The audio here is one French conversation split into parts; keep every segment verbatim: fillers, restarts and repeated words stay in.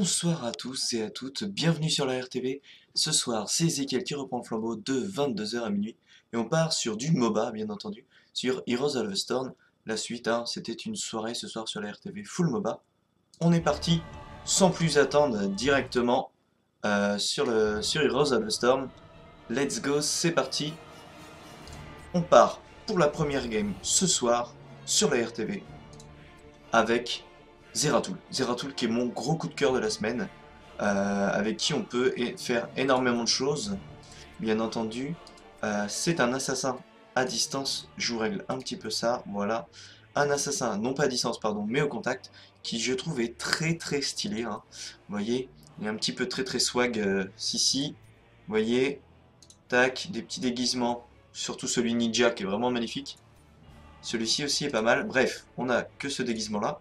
Bonsoir à tous et à toutes, bienvenue sur la R T V. Ce soir, c'est Ezekiel qui reprend le flambeau de vingt-deux heures à minuit. Et on part sur du MOBA, bien entendu, sur Heroes of the Storm. La suite, hein, c'était une soirée ce soir sur la R T V full MOBA. On est parti, sans plus attendre, directement euh, sur, le, sur Heroes of the Storm. Let's go, c'est parti. On part pour la première game ce soir sur la R T V avec Zeratul. Zeratul qui est mon gros coup de cœur de la semaine, euh, avec qui on peut faire énormément de choses. Bien entendu, euh, c'est un assassin à distance, je vous règle un petit peu ça, voilà. Un assassin, non pas à distance, pardon, mais au contact, qui je trouve est très très stylé. Hein. Vous voyez, il est un petit peu très très swag, euh, si si. Vous voyez, tac, des petits déguisements, surtout celui ninja qui est vraiment magnifique. Celui-ci aussi est pas mal. Bref, on a que ce déguisement-là.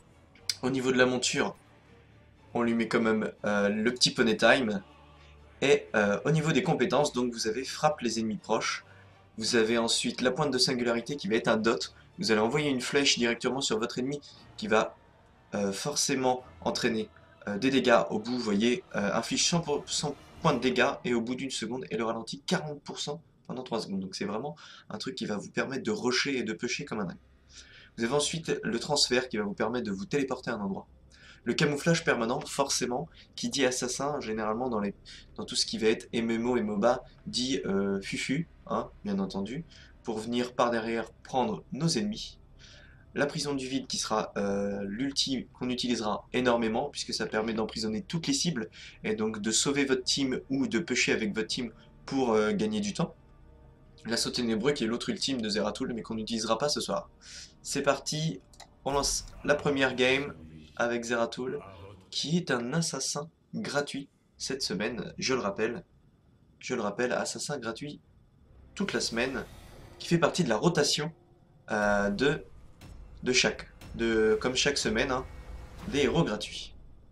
Au niveau de la monture, on lui met quand même euh, le petit poney time. Et euh, au niveau des compétences, donc vous avez frappe les ennemis proches. Vous avez ensuite la pointe de singularité qui va être un dot. Vous allez envoyer une flèche directement sur votre ennemi qui va euh, forcément entraîner euh, des dégâts au bout. Vous voyez, euh, inflige cent points de dégâts et au bout d'une seconde, et le ralentit quarante pour cent pendant trois secondes. Donc c'est vraiment un truc qui va vous permettre de rusher et de pusher comme un dingue. Vous avez ensuite le transfert qui va vous permettre de vous téléporter à un endroit. Le camouflage permanent, forcément, qui dit assassin, généralement dans, les, dans tout ce qui va être M M O et MOBA, dit euh, fufu, hein, bien entendu, pour venir par derrière prendre nos ennemis. La prison du vide qui sera euh, l'ultime qu'on utilisera énormément, puisque ça permet d'emprisonner toutes les cibles, et donc de sauver votre team ou de pusher avec votre team pour euh, gagner du temps. L'assaut ténébreux qui est l'autre ultime de Zeratul, mais qu'on n'utilisera pas ce soir. C'est parti, on lance la première game avec Zeratul, qui est un assassin gratuit cette semaine, je le rappelle. Je le rappelle, assassin gratuit toute la semaine, qui fait partie de la rotation euh, de, de chaque, de, comme chaque semaine, hein, des héros gratuits.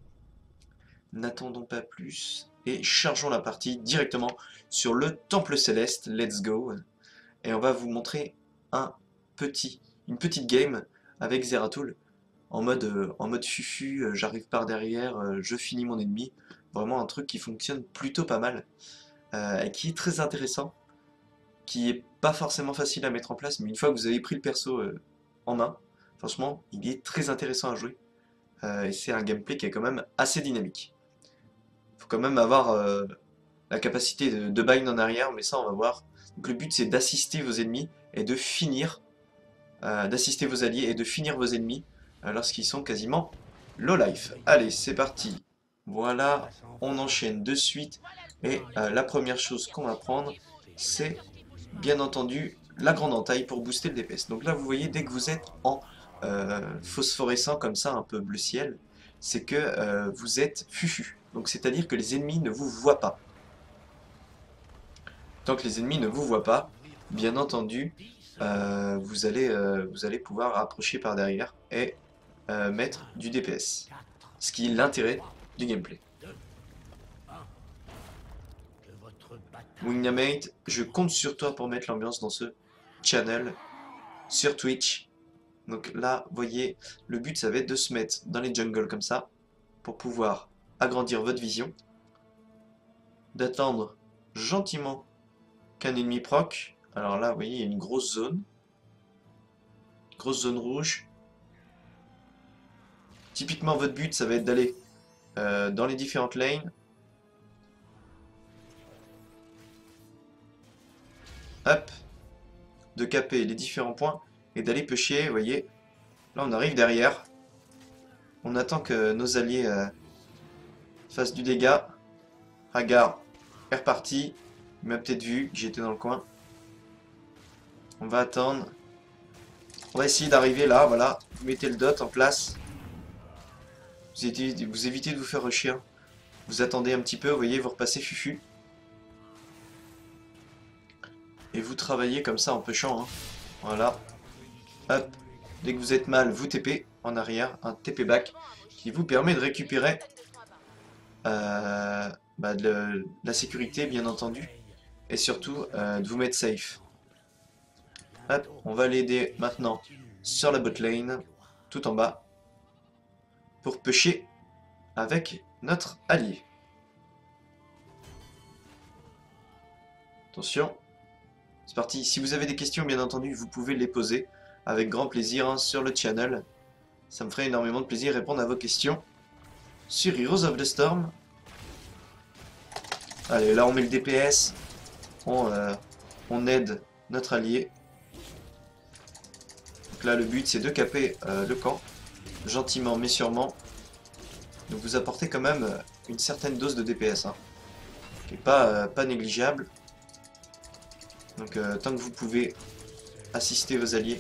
N'attendons pas plus et chargeons la partie directement sur le Temple Céleste, let's go. Et on va vous montrer un petit, une petite game avec Zeratul en mode, euh, en mode fufu, euh, j'arrive par derrière, euh, je finis mon ennemi. Vraiment un truc qui fonctionne plutôt pas mal, euh, et qui est très intéressant, qui est pas forcément facile à mettre en place, mais une fois que vous avez pris le perso euh, en main, franchement, il est très intéressant à jouer. Euh, et c'est un gameplay qui est quand même assez dynamique. Faut quand même avoir euh, la capacité de, de bind en arrière, mais ça on va voir. Donc le but c'est d'assister vos ennemis et de finir, euh, d'assister vos alliés et de finir vos ennemis euh, lorsqu'ils sont quasiment low life. Allez, c'est parti. Voilà, on enchaîne de suite. Et euh, la première chose qu'on va prendre, c'est bien entendu la grande entaille pour booster le D P S. Donc là, vous voyez, dès que vous êtes en euh, phosphorescent comme ça, un peu bleu ciel, c'est que euh, vous êtes fufu. Donc c'est-à-dire que les ennemis ne vous voient pas. Tant que les ennemis ne vous voient pas, bien entendu, euh, vous, allez, euh, vous allez pouvoir approcher par derrière et euh, mettre du D P S. Ce qui est l'intérêt du gameplay. Wingnamate, je compte sur toi pour mettre l'ambiance dans ce channel sur Twitch. Donc là, vous voyez, le but ça va être de se mettre dans les jungles comme ça pour pouvoir agrandir votre vision, d'attendre gentiment qu'un ennemi proc. Alors là, vous voyez, il y a une grosse zone, grosse zone rouge. Typiquement, votre but ça va être d'aller euh, dans les différentes lanes. Hop, de caper les différents points et d'aller pusher, vous voyez. Là, on arrive derrière. On attend que nos alliés euh, fassent du dégât. Hagar est reparti. Il m'a peut-être vu, j'étais dans le coin. On va attendre. On va essayer d'arriver là, voilà. Vous mettez le dot en place. Vous évitez, vous évitez de vous faire rusher. Vous attendez un petit peu, vous voyez, vous repassez fufu. Et vous travaillez comme ça en pushant. Hein. Voilà. Hop. Dès que vous êtes mal, vous T P en arrière. Un T P back qui vous permet de récupérer euh, bah de, de la sécurité, bien entendu. Et surtout, euh, de vous mettre safe. Hop. On va l'aider maintenant sur la bot lane, tout en bas, pour pusher avec notre allié. Attention. C'est parti. Si vous avez des questions, bien entendu, vous pouvez les poser avec grand plaisir hein, sur le channel. Ça me ferait énormément de plaisir de répondre à vos questions sur Heroes of the Storm. Allez, là on met le D P S. On, euh, on aide notre allié. Donc là, le but c'est de caper euh, le camp. Gentiment mais sûrement. Donc vous apportez quand même euh, une certaine dose de D P S. Hein, qui n'est pas, euh, pas négligeable. Donc euh, tant que vous pouvez assister vos alliés.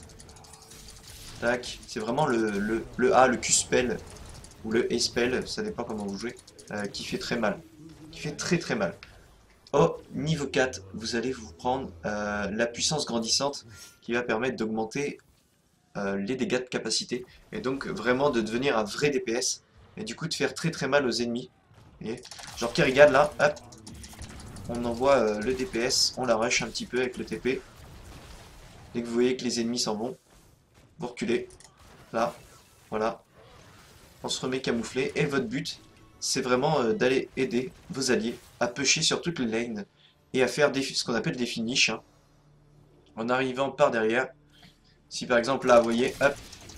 Tac, c'est vraiment le, le, le A, le Q-spell, ou le E-spell, ça dépend comment vous jouez, euh, qui fait très mal. Qui fait très très mal. Au niveau quatre, vous allez vous prendre euh, la puissance grandissante qui va permettre d'augmenter euh, les dégâts de capacité. Et donc vraiment de devenir un vrai D P S. Et du coup de faire très très mal aux ennemis. Vous voyez, genre Kerrigan là, hop. On envoie euh, le D P S, on la rush un petit peu avec le T P. Dès que vous voyez que les ennemis s'en vont, vous reculez. Là, voilà. On se remet camouflé. Et votre but, c'est vraiment euh, d'aller aider vos alliés à pusher sur toutes les lanes et à faire des, ce qu'on appelle des finishes. Hein, en arrivant par derrière. Si par exemple là, vous voyez, hop.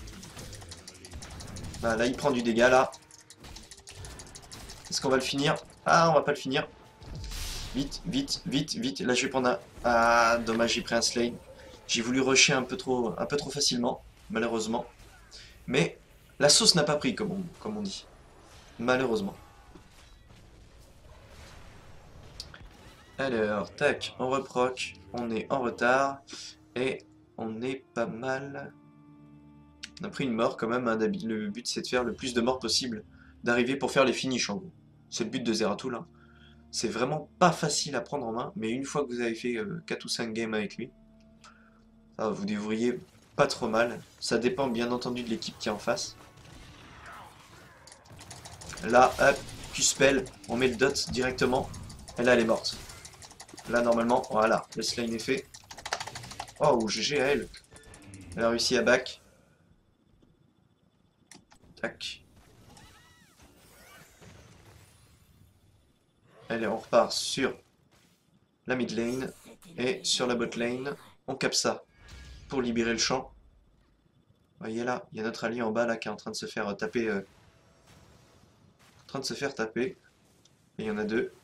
Bah, là, il prend du dégât là. Est-ce qu'on va le finir? Ah, on va pas le finir. Vite, vite, vite, vite. Là, je vais prendre un... Ah, dommage, j'ai pris un slay. J'ai voulu rusher un peu trop, un peu trop facilement, malheureusement. Mais la sauce n'a pas pris, comme on, comme on dit. Malheureusement. Alors, tac, on reproc. On est en retard. Et on est pas mal... On a pris une mort quand même. Hein. Le but, c'est de faire le plus de morts possible. D'arriver pour faire les finishes, en gros. C'est le but de Zeratul. Hein. C'est vraiment pas facile à prendre en main. Mais une fois que vous avez fait euh, quatre ou cinq games avec lui, ça, vous devriez pas trop mal. Ça dépend bien entendu de l'équipe qui est en face. Là, hop, Q-spell, on met le dot directement. Et là, elle est morte. Là, normalement, voilà, le slime est fait. Oh, G G à elle. Elle a réussi à back. Tac. Allez, on repart sur la mid lane. Et sur la bot lane, on capte ça pour libérer le champ. Vous voyez là, il y a notre allié en bas là qui est en train de se faire taper. Euh, en train de se faire taper. Et il y en a deux.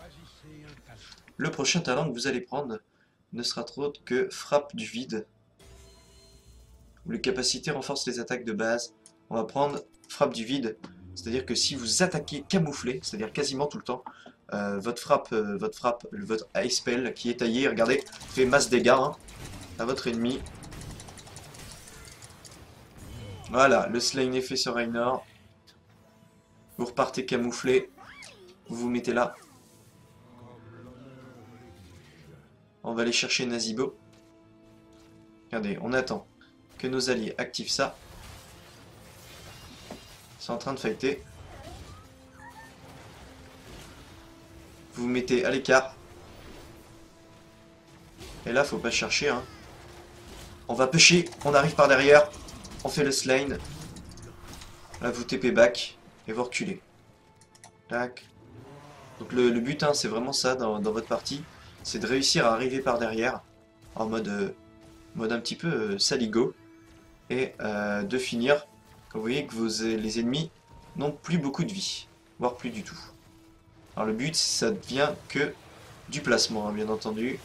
Le prochain talent que vous allez prendre ne sera trop autre que frappe du vide. Où les capacités renforcent les attaques de base. On va prendre frappe du vide. C'est-à-dire que si vous attaquez camouflé, c'est-à-dire quasiment tout le temps, euh, votre frappe, euh, votre frappe, votre ice spell qui est taillé, regardez, fait masse dégâts hein, à votre ennemi. Voilà, le slain est fait sur Raynor. Vous repartez camouflé. Vous vous mettez là. On va aller chercher Nazibo. Regardez, on attend que nos alliés activent ça. Ils sont en train de fighter. Vous vous mettez à l'écart. Et là, faut pas chercher. Hein. On va pêcher. On arrive par derrière. On fait le slain. Là, vous T P back. Et vous reculez. Tac. Donc le, le but, hein, c'est vraiment ça dans, dans votre partie. C'est de réussir à arriver par derrière. En mode, euh, mode un petit peu euh, saligo. Et euh, de finir. Quand vous voyez que vos, les ennemis n'ont plus beaucoup de vie. Voire plus du tout. Alors le but, ça devient que du placement, hein, bien entendu.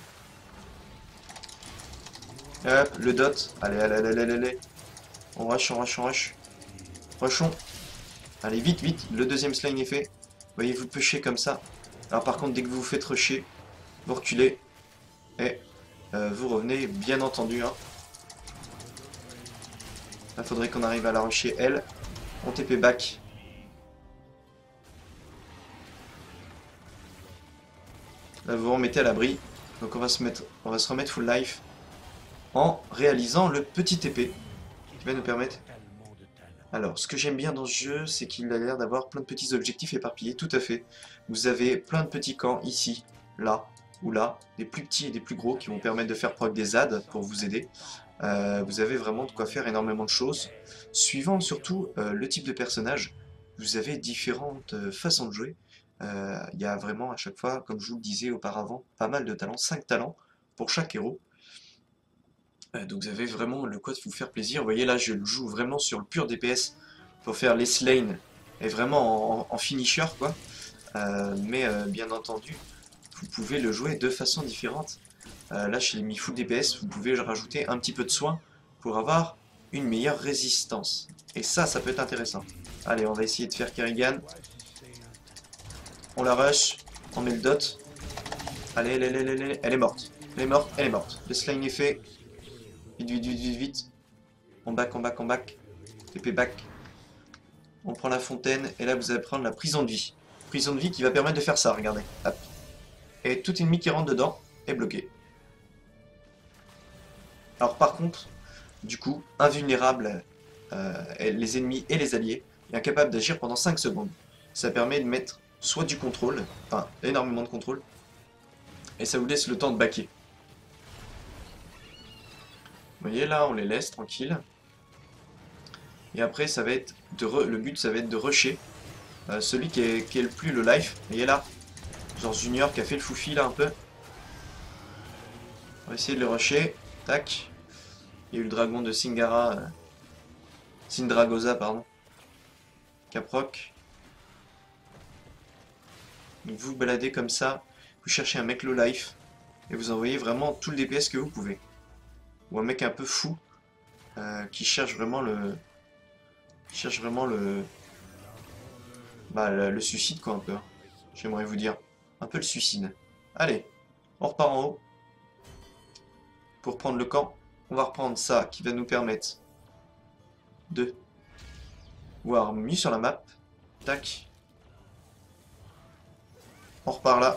Hop, le dot. Allez, allez, allez, allez, allez. On rush, on rush, on rush. Rushons. Allez, vite, vite. Le deuxième slime est fait. Vous voyez, vous pushez comme ça. Alors par contre, dès que vous vous faites rusher, vous reculez. Et euh, vous revenez, bien entendu. Hein. Là, faudrait qu'on arrive à la rusher, elle. On T P back. Là, vous vous remettez à l'abri. Donc on va se mettre, on va se remettre full life en réalisant le petit T P qui va nous permettre. Alors, ce que j'aime bien dans ce jeu, c'est qu'il a l'air d'avoir plein de petits objectifs éparpillés. Tout à fait. Vous avez plein de petits camps ici, là ou là, des plus petits et des plus gros qui vont permettre de faire proc des Z A D pour vous aider. Euh, vous avez vraiment de quoi faire énormément de choses, suivant surtout euh, le type de personnage. vous avez différentes euh, façons de jouer. Euh, Il y a vraiment à chaque fois, comme je vous le disais auparavant, pas mal de talents, cinq talents pour chaque héros. Euh, donc vous avez vraiment le quoi de vous faire plaisir. Vous voyez là, je joue vraiment sur le pur D P S pour faire les slain et vraiment en, en finisher quoi. Euh, mais euh, bien entendu, vous pouvez le jouer de façon différente. Euh, là, je l'ai mis full D P S, vous pouvez rajouter un petit peu de soin pour avoir une meilleure résistance. Et ça, ça peut être intéressant. Allez, on va essayer de faire Kerrigan. On la rush, on met le dot. Allez, elle, elle, elle, elle, elle, elle est morte. Elle est morte, elle est morte. Le slime est fait. Vite, vite, vite, vite, vite. On back, on back, on back. T P back. On prend la fontaine, et là vous allez prendre la prison de vie. Prison de vie qui va permettre de faire ça, regardez. Hop. Et tout ennemi qui rentre dedans est bloqué. Alors par contre, du coup, invulnérable euh, les ennemis et les alliés, et incapable d'agir pendant cinq secondes. Ça permet de mettre soit du contrôle, enfin énormément de contrôle, et ça vous laisse le temps de backer. Vous voyez là, on les laisse tranquilles. Et après, ça va être de re... le but, ça va être de rusher euh, celui qui est, qui est le plus le life. Vous voyez là, genre Junior qui a fait le foufi là un peu. On va essayer de le rusher. Tac. Il y a eu le dragon de Singara. Euh... Sindragosa, pardon. Caproc. Donc vous vous baladez comme ça. Vous cherchez un mec low life. Et vous envoyez vraiment tout le D P S que vous pouvez. Ou un mec un peu fou. Euh, qui cherche vraiment le... Qui cherche vraiment le... Bah le, le suicide quoi un peu. J'aimerais vous dire. Un peu le suicide. Allez. On repart en haut. Pour prendre le camp. On va reprendre ça qui va nous permettre de voir mieux sur la map. Tac. On repart là.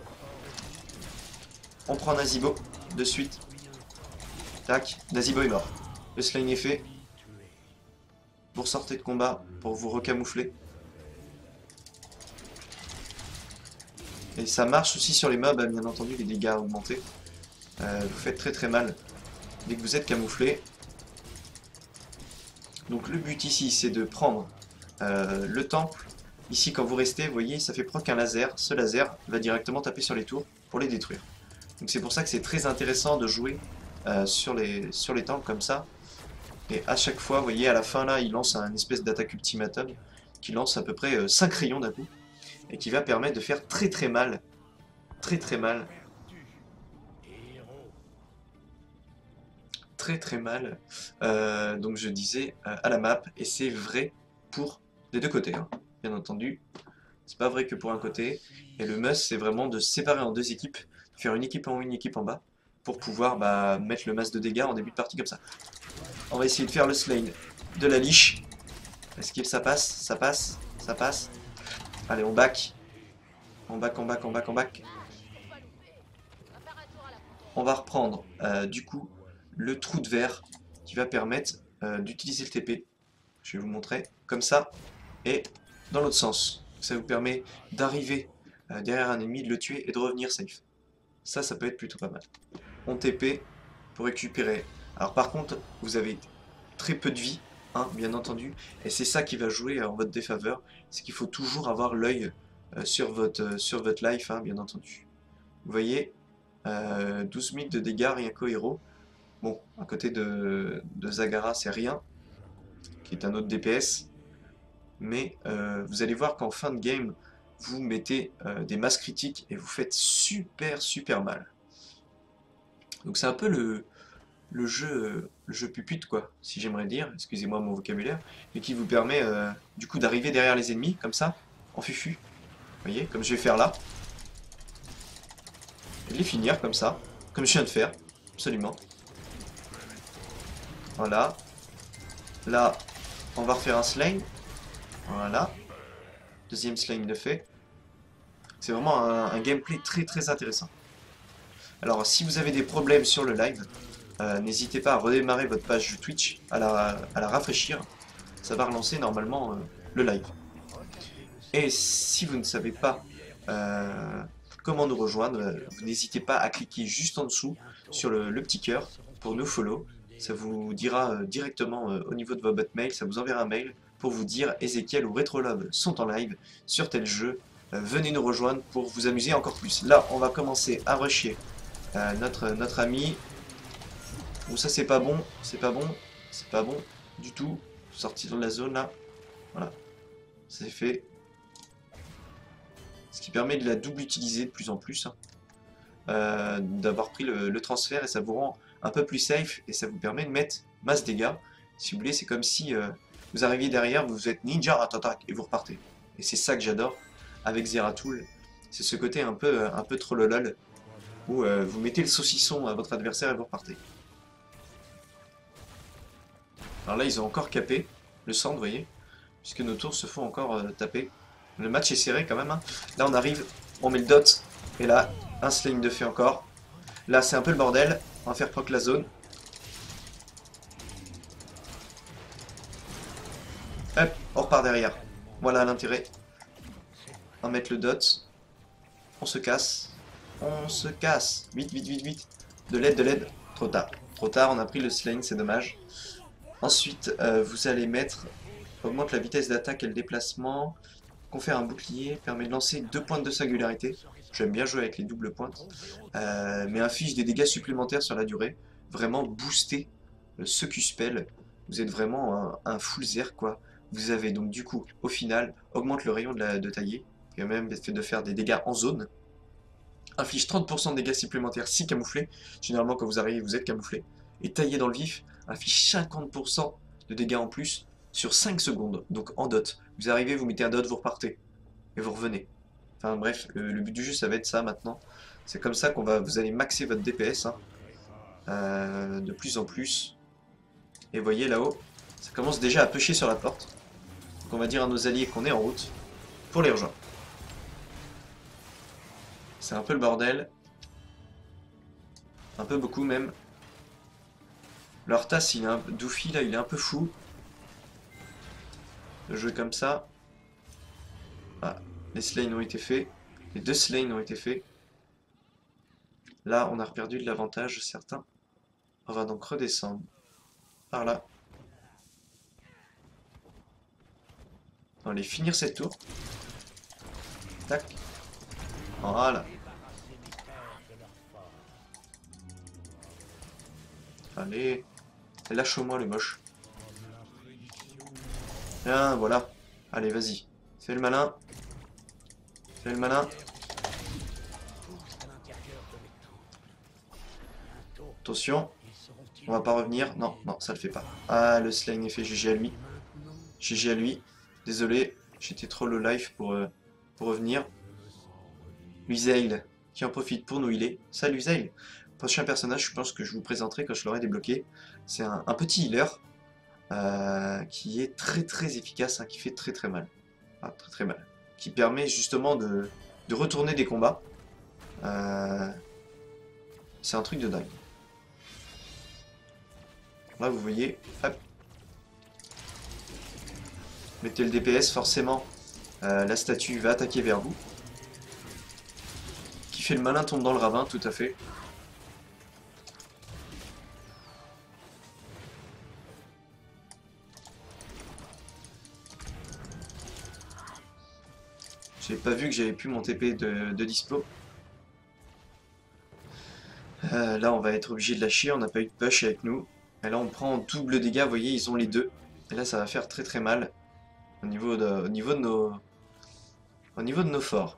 On prend Nazibo de suite. Tac. Nazibo est mort. Le slime est fait. Vous ressortez de combat pour vous recamoufler. Et ça marche aussi sur les mobs, bien entendu, les dégâts augmentés. Euh, vous faites très très mal dès que vous êtes camouflé. Donc le but ici, c'est de prendre euh, le temple. Ici, quand vous restez, vous voyez, ça fait proc un laser. Ce laser va directement taper sur les tours pour les détruire. Donc c'est pour ça que c'est très intéressant de jouer euh, sur les, sur les temples comme ça. Et à chaque fois, vous voyez, à la fin là, il lance un espèce d'attaque ultimatum qui lance à peu près euh, cinq rayons d'un coup. Et qui va permettre de faire très très mal. Très très mal. Très très mal. Euh, donc je disais euh, à la map. Et c'est vrai pour les deux côtés. Hein. Bien entendu. C'est pas vrai que pour un côté. Et le must c'est vraiment de se séparer en deux équipes. Faire une équipe en haut, une équipe en bas. Pour pouvoir bah, mettre le masse de dégâts en début de partie comme ça. On va essayer de faire le slain de la liche. Est-ce que ça passe? Ça passe? Ça passe? Allez on back. On back, on back, on back, on back. On va reprendre euh, du coup le trou de verre qui va permettre euh, d'utiliser le T P. Je vais vous montrer comme ça et dans l'autre sens. Ça vous permet d'arriver euh, derrière un ennemi, de le tuer et de revenir safe. Ça, ça peut être plutôt pas mal. On T P pour récupérer. Alors par contre, vous avez très peu de vie, hein, bien entendu, et c'est ça qui va jouer en votre défaveur. C'est qu'il faut toujours avoir l'œil euh, sur votre euh, sur votre life, hein, bien entendu. Vous voyez. Euh, douze mille de dégâts rien qu'au héros. Bon, à côté de, de Zagara, c'est rien, qui est un autre D P S. Mais euh, vous allez voir qu'en fin de game, vous mettez euh, des masses critiques et vous faites super super mal. Donc c'est un peu le, le jeu le jeu pupute, quoi, si j'aimerais dire, excusez-moi mon vocabulaire, mais qui vous permet euh, du coup d'arriver derrière les ennemis, comme ça, en fufu. Vous voyez, comme je vais faire là. Et de les finir comme ça, comme je viens de faire, absolument. Voilà. Là, on va refaire un slain. Voilà. Deuxième slain de fait. C'est vraiment un, un gameplay très très intéressant. Alors, si vous avez des problèmes sur le live, euh, n'hésitez pas à redémarrer votre page Twitch, à la, à la rafraîchir. Ça va relancer normalement euh, le live. Et si vous ne savez pas euh, comment nous rejoindre, vous n'hésitez pas à cliquer juste en dessous sur le, le petit cœur pour nous follow. Ça vous dira euh, directement euh, au niveau de votre boîte mail, ça vous enverra un mail pour vous dire Ezekiel ou Retrolob sont en live sur tel jeu. Euh, venez nous rejoindre pour vous amuser encore plus. Là, on va commencer à rusher euh, notre, notre ami. Ou ça, c'est pas bon, c'est pas bon, c'est pas bon du tout. Sortir de la zone là. Voilà, c'est fait. Ce qui permet de la double utiliser de plus en plus. Hein. Euh, d'avoir pris le, le transfert et ça vous rend un peu plus safe et ça vous permet de mettre masse dégâts. Si vous voulez, c'est comme si euh, vous arriviez derrière, vous êtes ninja, ratatac, et vous repartez. Et c'est ça que j'adore avec Zeratul. C'est ce côté un peu, un peu trollolol où euh, vous mettez le saucisson à votre adversaire et vous repartez. Alors là, ils ont encore capé le centre, vous voyez, puisque nos tours se font encore euh, taper. Le match est serré quand même. Hein. Là, on arrive, on met le dot, et là, un sling de fait encore. Là, c'est un peu le bordel. On va faire proc la zone. Hop, on repart derrière. Voilà l'intérêt. On va mettre le dot. On se casse. On se casse. Vite, vite, vite, vite. De l'aide, de l'aide. Trop tard. Trop tard, on a pris le sling, c'est dommage. Ensuite, euh, vous allez mettre... Augmente la vitesse d'attaque et le déplacement. Confère un bouclier. Permet de lancer deux pointes de singularité. J'aime bien jouer avec les doubles pointes. Euh, mais inflige des dégâts supplémentaires sur la durée. Vraiment booster ce Q-spell. Vous êtes vraiment un, un full zer, quoi. Vous avez donc du coup, au final, augmente le rayon de, la, de tailler. Et même fait de faire des dégâts en zone. Inflige trente pour cent de dégâts supplémentaires si camouflé. Généralement, quand vous arrivez, vous êtes camouflé. Et taillé dans le vif, inflige cinquante pour cent de dégâts en plus sur cinq secondes. Donc en dot. Vous arrivez, vous mettez un dot, vous repartez. Et vous revenez. Enfin bref, le, le but du jeu, ça va être ça maintenant. C'est comme ça qu'on va, vous allez maxer votre D P S. Hein, euh, de plus en plus. Et vous voyez là-haut, ça commence déjà à pêcher sur la porte. Donc on va dire à nos alliés qu'on est en route pour les rejoindre. C'est un peu le bordel. Un peu beaucoup même. Leur tasse, il est un peu... Doofy là, il est un peu fou. De jouer comme ça. Ah, les slains ont été faits. Les deux slains ont été faits. Là, on a perdu de l'avantage, certains. On va donc redescendre. Par là. On va aller finir cette tour. Tac. Voilà. Allez. Lâche-moi le moche. Bien, voilà. Allez, vas-y. Fais le malin. Fais le malin. Attention. On va pas revenir. Non, non, ça le fait pas. Ah, le slang est fait. G G à lui. G G à lui. Désolé. J'étais trop low life pour, euh, pour revenir. Luisail qui en profite pour nous healer. Salut Luisail. Prochain personnage, je pense que je vous présenterai quand je l'aurai débloqué. C'est un, un petit healer. Euh, qui est très très efficace, hein, qui fait très très mal. Ah, très très mal. Qui permet justement de, de retourner des combats. Euh, C'est un truc de dingue. Là vous voyez, hop. Mettez le D P S, forcément euh, la statue va attaquer vers vous. Qui fait le malin tombe dans le ravin, tout à fait. J'ai pas vu que j'avais plus mon T P de, de dispo. Euh, là, on va être obligé de lâcher. On n'a pas eu de push avec nous. Et là, on prend double dégâts. Vous voyez, ils ont les deux. Et là, ça va faire très très mal au niveau de, au niveau de nos, au niveau de nos forts.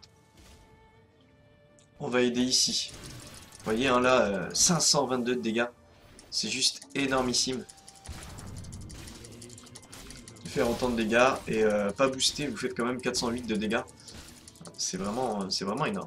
On va aider ici. Vous voyez, hein, là, euh, cinq cent vingt-deux de dégâts. C'est juste énormissime. Faire autant de dégâts et euh, pas booster, vous faites quand même quatre cent huit de dégâts. C'est vraiment, c'est vraiment énorme.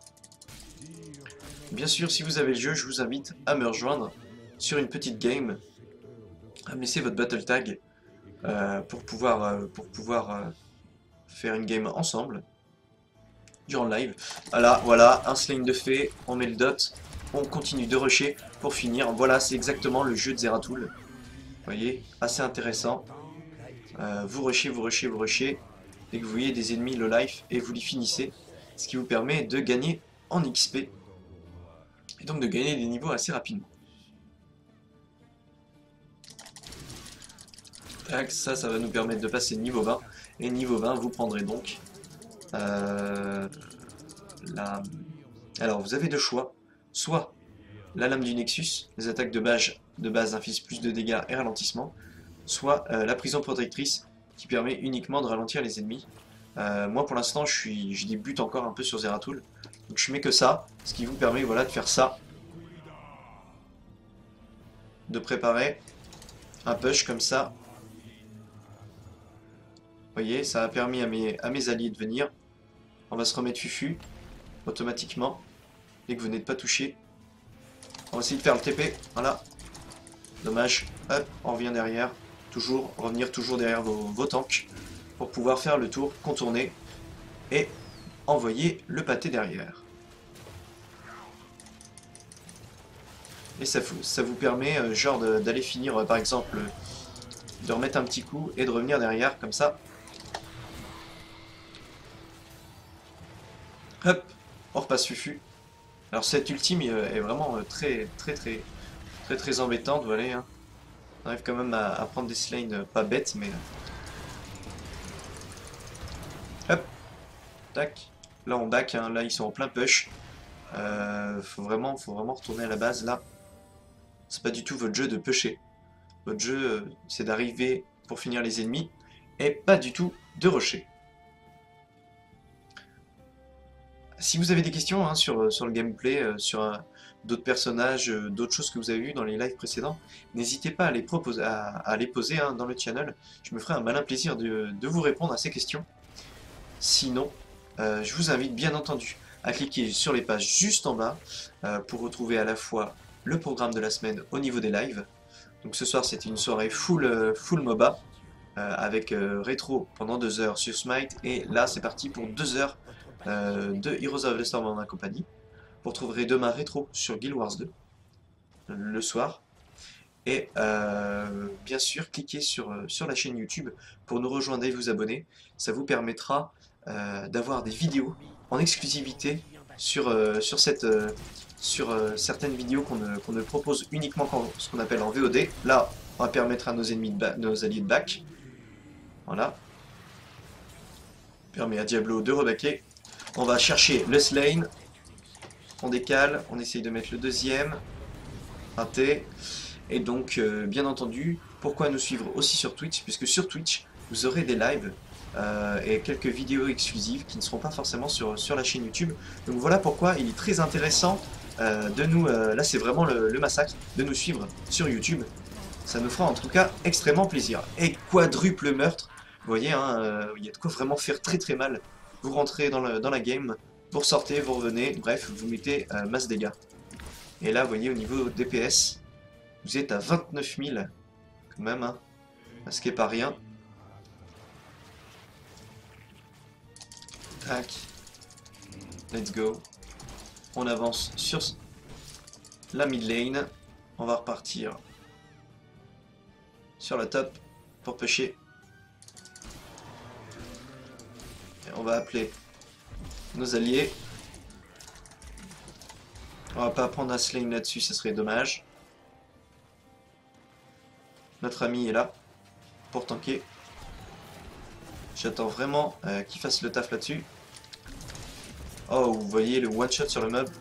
Bien sûr, si vous avez le jeu, je vous invite à me rejoindre sur une petite game, à me laisser votre battle tag euh, pour pouvoir, euh, pour pouvoir euh, faire une game ensemble durant le live. Voilà, voilà, un sling de fée, on met le dot, on continue de rusher pour finir. Voilà, c'est exactement le jeu de Zeratul. Vous voyez, assez intéressant. Euh, vous rushez, vous rushez, vous rushez. Dès que vous voyez des ennemis low life et vous les finissez, ce qui vous permet de gagner en X P et donc de gagner des niveaux assez rapidement. Tac, ça, ça va nous permettre de passer niveau vingt. Et niveau vingt, vous prendrez donc euh, la... Alors, vous avez deux choix. Soit la lame du Nexus, les attaques de base, de base infligent plus de dégâts et ralentissement. Soit euh, la prison protectrice, qui permet uniquement de ralentir les ennemis. Euh, moi, pour l'instant, je suis, je débute encore un peu sur Zeratul. Donc, je mets que ça, ce qui vous permet voilà, de faire ça. De préparer un push comme ça. Vous voyez, ça a permis à mes, à mes alliés de venir. On va se remettre fufu, automatiquement, dès que vous n'êtes pas touché. On va essayer de faire le T P, voilà. Dommage, hop, on revient derrière. Toujours, revenir toujours derrière vos, vos tanks, pour pouvoir faire le tour, contourner, et envoyer le pâté derrière. Et ça, ça vous permet, euh, genre, d'aller finir, euh, par exemple, de remettre un petit coup, et de revenir derrière, comme ça. Hop, on repasse fufu. Alors cette ultime est vraiment très très très très très embêtante, voilà. Hein. On arrive quand même à, à prendre des slains pas bêtes, mais... Hop, tac. Là on back, hein. Là ils sont en plein push. Euh, faut vraiment, faut vraiment retourner à la base là. C'est pas du tout votre jeu de pusher. Votre jeu c'est d'arriver pour finir les ennemis et pas du tout de rusher. Si vous avez des questions hein, sur, sur le gameplay, euh, sur euh, d'autres personnages, euh, d'autres choses que vous avez vues dans les lives précédents, n'hésitez pas à les, proposer, à, à les poser hein, dans le channel. Je me ferai un malin plaisir de, de vous répondre à ces questions. Sinon, euh, je vous invite bien entendu à cliquer sur les pages juste en bas euh, pour retrouver à la fois le programme de la semaine au niveau des lives. Donc ce soir c'était une soirée full, euh, full MOBA euh, avec euh, rétro pendant deux heures sur Smite et là c'est parti pour deux heures Euh, de Heroes of the Storm en ma compagnie. Vous retrouverez demain rétro sur Guild Wars deux, le soir. Et euh, bien sûr, cliquez sur, sur la chaîne YouTube pour nous rejoindre et vous abonner. Ça vous permettra euh, d'avoir des vidéos en exclusivité sur, euh, sur, cette, euh, sur euh, certaines vidéos qu'on ne, qu'on ne propose uniquement qu'en ce qu'on appelle en V O D. Là, on va permettre à nos, ennemis de nos alliés de back. Voilà. Permet à Diablo de rebacker. On va chercher le Slain. On décale, on essaye de mettre le deuxième. Raté. Et donc, euh, bien entendu, pourquoi nous suivre aussi sur Twitch? Puisque sur Twitch, vous aurez des lives euh, et quelques vidéos exclusives qui ne seront pas forcément sur, sur la chaîne YouTube. Donc voilà pourquoi il est très intéressant euh, de nous... Euh, là, c'est vraiment le, le massacre, de nous suivre sur YouTube. Ça nous fera en tout cas extrêmement plaisir. Et quadruple meurtre. Vous voyez, hein, euh, il y a de quoi vraiment faire très très mal. Vous rentrez dans, le, dans la game, vous ressortez, vous revenez, bref, vous mettez euh, masse dégâts. Et là, vous voyez, au niveau D P S, vous êtes à vingt-neuf mille, quand même, hein, ce qui est pas rien. Tac. Let's go. On avance sur la mid lane. On va repartir sur la top pour pêcher. On va appeler nos alliés. On va pas prendre un sling là-dessus, ça serait dommage. Notre ami est là pour tanker. J'attends vraiment euh, qu'il fasse le taf là-dessus. Oh, vous voyez le one shot sur le mob.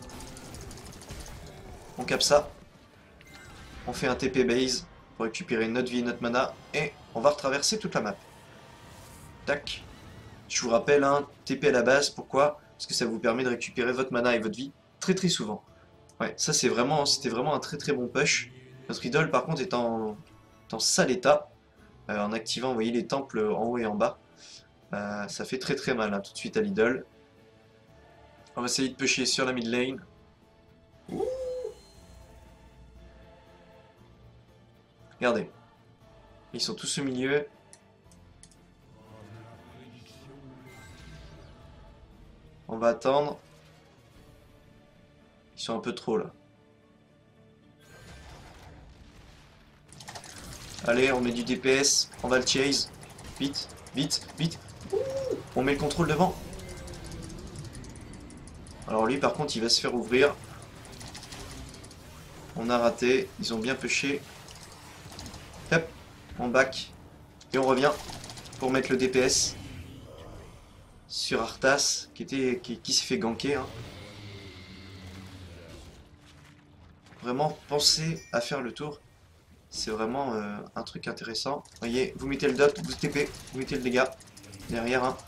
On capte ça. On fait un T P base pour récupérer notre vie et notre mana. Et on va retraverser toute la map. Tac. Je vous rappelle, hein, T P à la base, pourquoi? Parce que ça vous permet de récupérer votre mana et votre vie très très souvent. Ouais, ça c'est vraiment, c'était vraiment un très très bon push. Notre idole par contre est en, est en sale état. Euh, en activant, vous voyez les temples en haut et en bas. Euh, ça fait très très mal hein, tout de suite à l'idole. On va essayer de pusher sur la mid lane. Ouh. Regardez. Ils sont tous au milieu. On va attendre. Ils sont un peu trop là. Allez, on met du D P S. On va le chase. Vite, vite, vite. Ouh, on met le contrôle devant. Alors lui par contre il va se faire ouvrir. On a raté. Ils ont bien pushé. Hop, on back. Et on revient pour mettre le D P S sur Arthas qui, était, qui, qui s'est fait ganker. Hein. Vraiment, pensez à faire le tour. C'est vraiment euh, un truc intéressant. Voyez, vous mettez le dot, vous T P, vous mettez le dégât. Derrière, hein.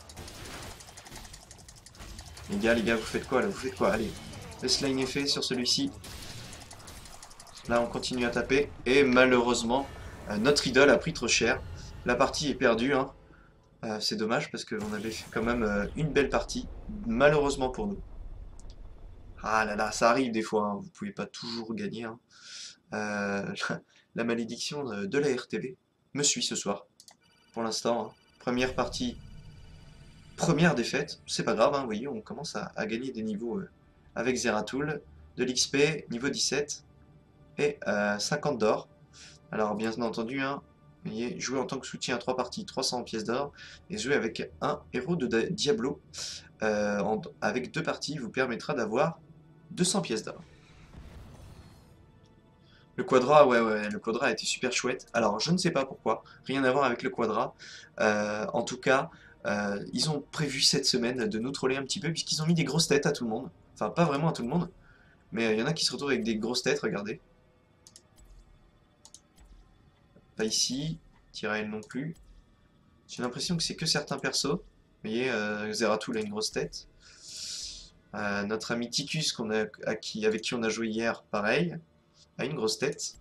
Les gars, les gars, vous faites quoi là? Vous faites quoi? Allez, le slime est fait sur celui-ci. Là, on continue à taper. Et malheureusement, euh, notre idole a pris trop cher. La partie est perdue. Hein. Euh, c'est dommage parce qu'on avait fait quand même euh, une belle partie. Malheureusement pour nous. Ah là là, ça arrive des fois. Hein. Vous pouvez pas toujours gagner. Hein. Euh, la malédiction de la R T V me suit ce soir. Pour l'instant, hein. Première partie, première défaite. C'est pas grave, hein, vous voyez, on commence à, à gagner des niveaux euh, avec Zeratul. De l'X P, niveau dix-sept. Et euh, cinquante d'or. Alors, bien entendu, hein, vous voyez, jouer en tant que soutien à trois parties, trois cents pièces d'or. Et jouer avec un héros de Diablo, euh, en, avec deux parties, vous permettra d'avoir deux cents pièces d'or. Le quadra, ouais, ouais, le quadra a été super chouette. Alors, je ne sais pas pourquoi, rien à voir avec le quadra. Euh, en tout cas, euh, ils ont prévu cette semaine de nous troller un petit peu, puisqu'ils ont mis des grosses têtes à tout le monde. Enfin, pas vraiment à tout le monde, mais il y en a qui se retrouvent avec des grosses têtes, regardez. Pas ici, Tyrael non plus. J'ai l'impression que c'est que certains persos. Vous voyez, euh, Zeratul a une grosse tête. Euh, notre ami Ticus, qu'on a, à qui, avec qui on a joué hier, pareil, a une grosse tête.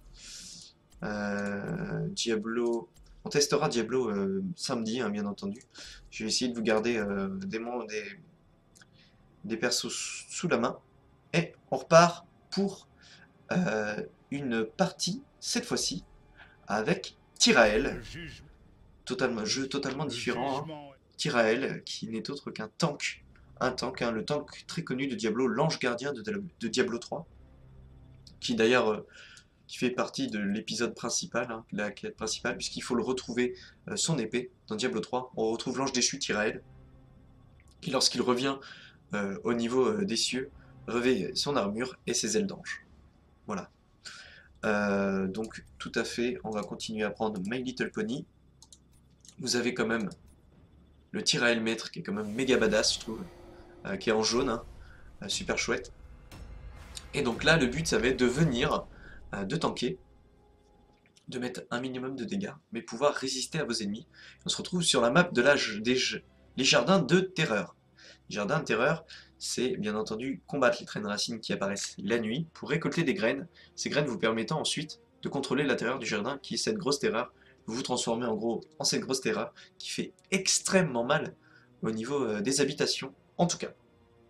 Euh, Diablo, on testera Diablo euh, samedi, hein, bien entendu. Je vais essayer de vous garder euh, des, des, des persos sous la main. Et on repart pour euh, une partie, cette fois-ci, avec Tyrael. Totalement, jeu totalement différent. Hein. Tyrael, qui n'est autre qu'un tank. Un tank, hein, le tank très connu de Diablo, l'ange gardien de, de Diablo trois. Qui d'ailleurs... Euh, qui fait partie de l'épisode principal, hein, la quête principale, puisqu'il faut le retrouver euh, son épée dans Diablo trois. On retrouve l'ange déchu Tyrael, qui lorsqu'il revient euh, au niveau euh, des cieux, revêt son armure et ses ailes d'ange. Voilà. Euh, donc tout à fait, on va continuer à prendre My Little Pony. Vous avez quand même le Tyrael maître, qui est quand même méga badass, je trouve, euh, qui est en jaune, hein, euh, super chouette. Et donc là, le but, ça va être de venir... de tanker, de mettre un minimum de dégâts, mais pouvoir résister à vos ennemis. On se retrouve sur la map de l'âge des les jardins de terreur. Les jardins de terreur, c'est bien entendu combattre les traînes racines qui apparaissent la nuit pour récolter des graines. Ces graines vous permettant ensuite de contrôler l'intérieur du jardin qui est cette grosse terreur. Vous vous transformez en gros en cette grosse terreur qui fait extrêmement mal au niveau euh, des habitations, en tout cas.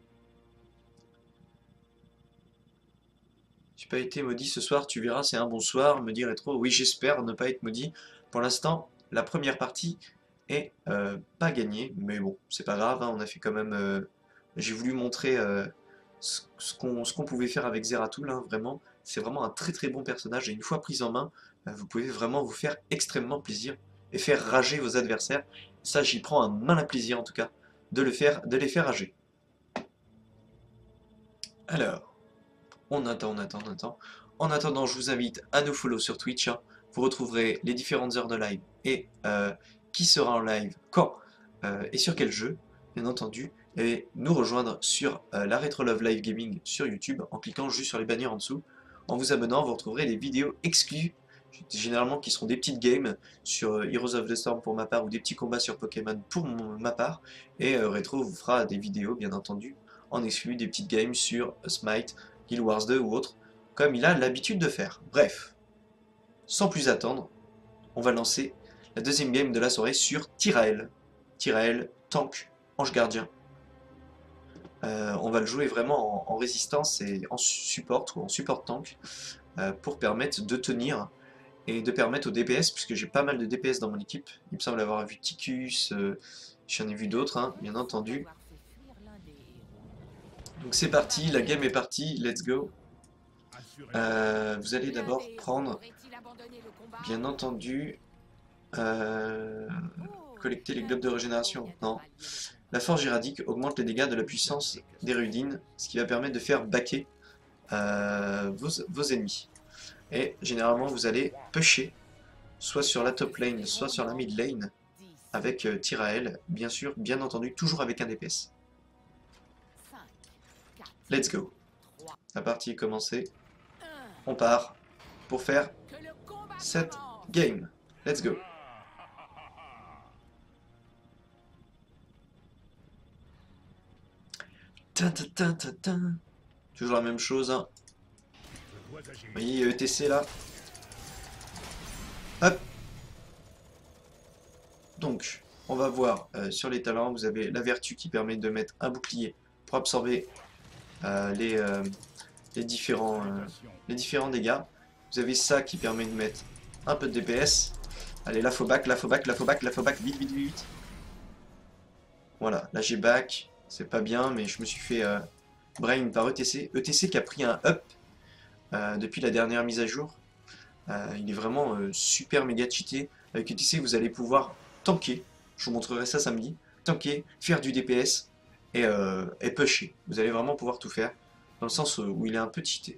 J'ai pas été maudit ce soir, tu verras, c'est un bon soir, me dit Rétro. Oui, j'espère ne pas être maudit. Pour l'instant, la première partie est euh, pas gagnée, mais bon, c'est pas grave, hein, on a fait quand même... Euh, j'ai voulu montrer euh, ce, ce qu'on ce qu'on pouvait faire avec Zeratul, hein, vraiment. C'est vraiment un très très bon personnage, et une fois pris en main, euh, vous pouvez vraiment vous faire extrêmement plaisir, et faire rager vos adversaires. Ça, j'y prends un malin plaisir, en tout cas, de, le faire, de les faire rager. Alors... On attend, on attend, on attend. En attendant, je vous invite à nous follow sur Twitch. Hein. Vous retrouverez les différentes heures de live et euh, qui sera en live, quand euh, et sur quel jeu, bien entendu. Et nous rejoindre sur euh, la Retro Love Live Gaming sur YouTube en cliquant juste sur les bannières en dessous. En vous abonnant, vous retrouverez les vidéos exclues, généralement qui seront des petites games sur euh, Heroes of the Storm pour ma part ou des petits combats sur Pokémon pour mon, ma part. Et euh, Retro vous fera des vidéos, bien entendu, en exclu des petites games sur Smite, Guild Wars deux ou autre, comme il a l'habitude de faire. Bref, sans plus attendre, on va lancer la deuxième game de la soirée sur Tyrael. Tyrael, tank, ange gardien. Euh, on va le jouer vraiment en, en résistance et en support, ou en support tank, euh, pour permettre de tenir et de permettre au D P S, puisque j'ai pas mal de D P S dans mon équipe. Il me semble avoir vu Ticus, euh, j'en ai vu d'autres, hein, bien entendu. Donc c'est parti, la game est partie, let's go. Euh, vous allez d'abord prendre, bien entendu, euh, collecter les globes de régénération. Non. La forge irradique augmente les dégâts de la puissance des rudines, ce qui va permettre de faire baquer euh, vos, vos ennemis. Et généralement vous allez pusher soit sur la top lane, soit sur la mid lane, avec euh, Tyrael, bien sûr, bien entendu, toujours avec un D P S. Let's go. La partie est commencée. On part pour faire cette game. Let's go. Tin, tin, tin, tin, tin. Toujours la même chose. Hein. Vous voyez, E T C là. Hop. Donc, on va voir euh, sur les talents. Vous avez la vertu qui permet de mettre un bouclier pour absorber euh, les, euh, les, différents, euh, les différents dégâts. Vous avez ça qui permet de mettre un peu de D P S. Allez, la faux back, la faux back, la faux back, la faux back, vite, vite, vite. Voilà, là j'ai back. C'est pas bien, mais je me suis fait euh, brain par E T C. E T C qui a pris un up euh, depuis la dernière mise à jour. Euh, il est vraiment euh, super méga cheaté. Avec E T C, vous allez pouvoir tanker. Je vous montrerai ça samedi. Tanker, faire du D P S et, euh, et pusher. Vous allez vraiment pouvoir tout faire. Dans le sens où il est un peu cheaté.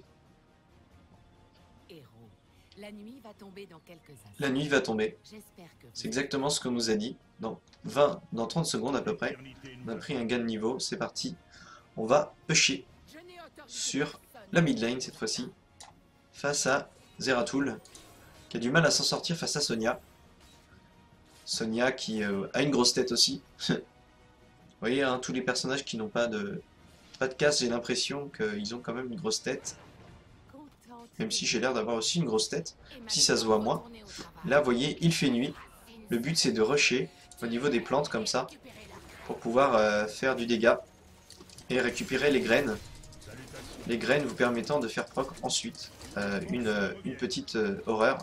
La nuit va tomber dans quelques instants. La nuit va tomber. C'est exactement ce qu'on nous a dit. Dans vingt, dans trente secondes à peu près. On a pris un gain de niveau. C'est parti. On va pusher sur la mid lane cette fois-ci. Face à Zeratul. Qui a du mal à s'en sortir face à Sonia. Sonia qui euh, a une grosse tête aussi. Vous voyez, hein, tous les personnages qui n'ont pas de, pas de casse, j'ai l'impression qu'ils ont quand même une grosse tête. Même si j'ai l'air d'avoir aussi une grosse tête, si ça se voit moins. Là, vous voyez, il fait nuit. Le but, c'est de rusher au niveau des plantes, comme ça, pour pouvoir euh, faire du dégât et récupérer les graines. Les graines vous permettant de faire proc ensuite euh, une, euh, une petite euh, horreur.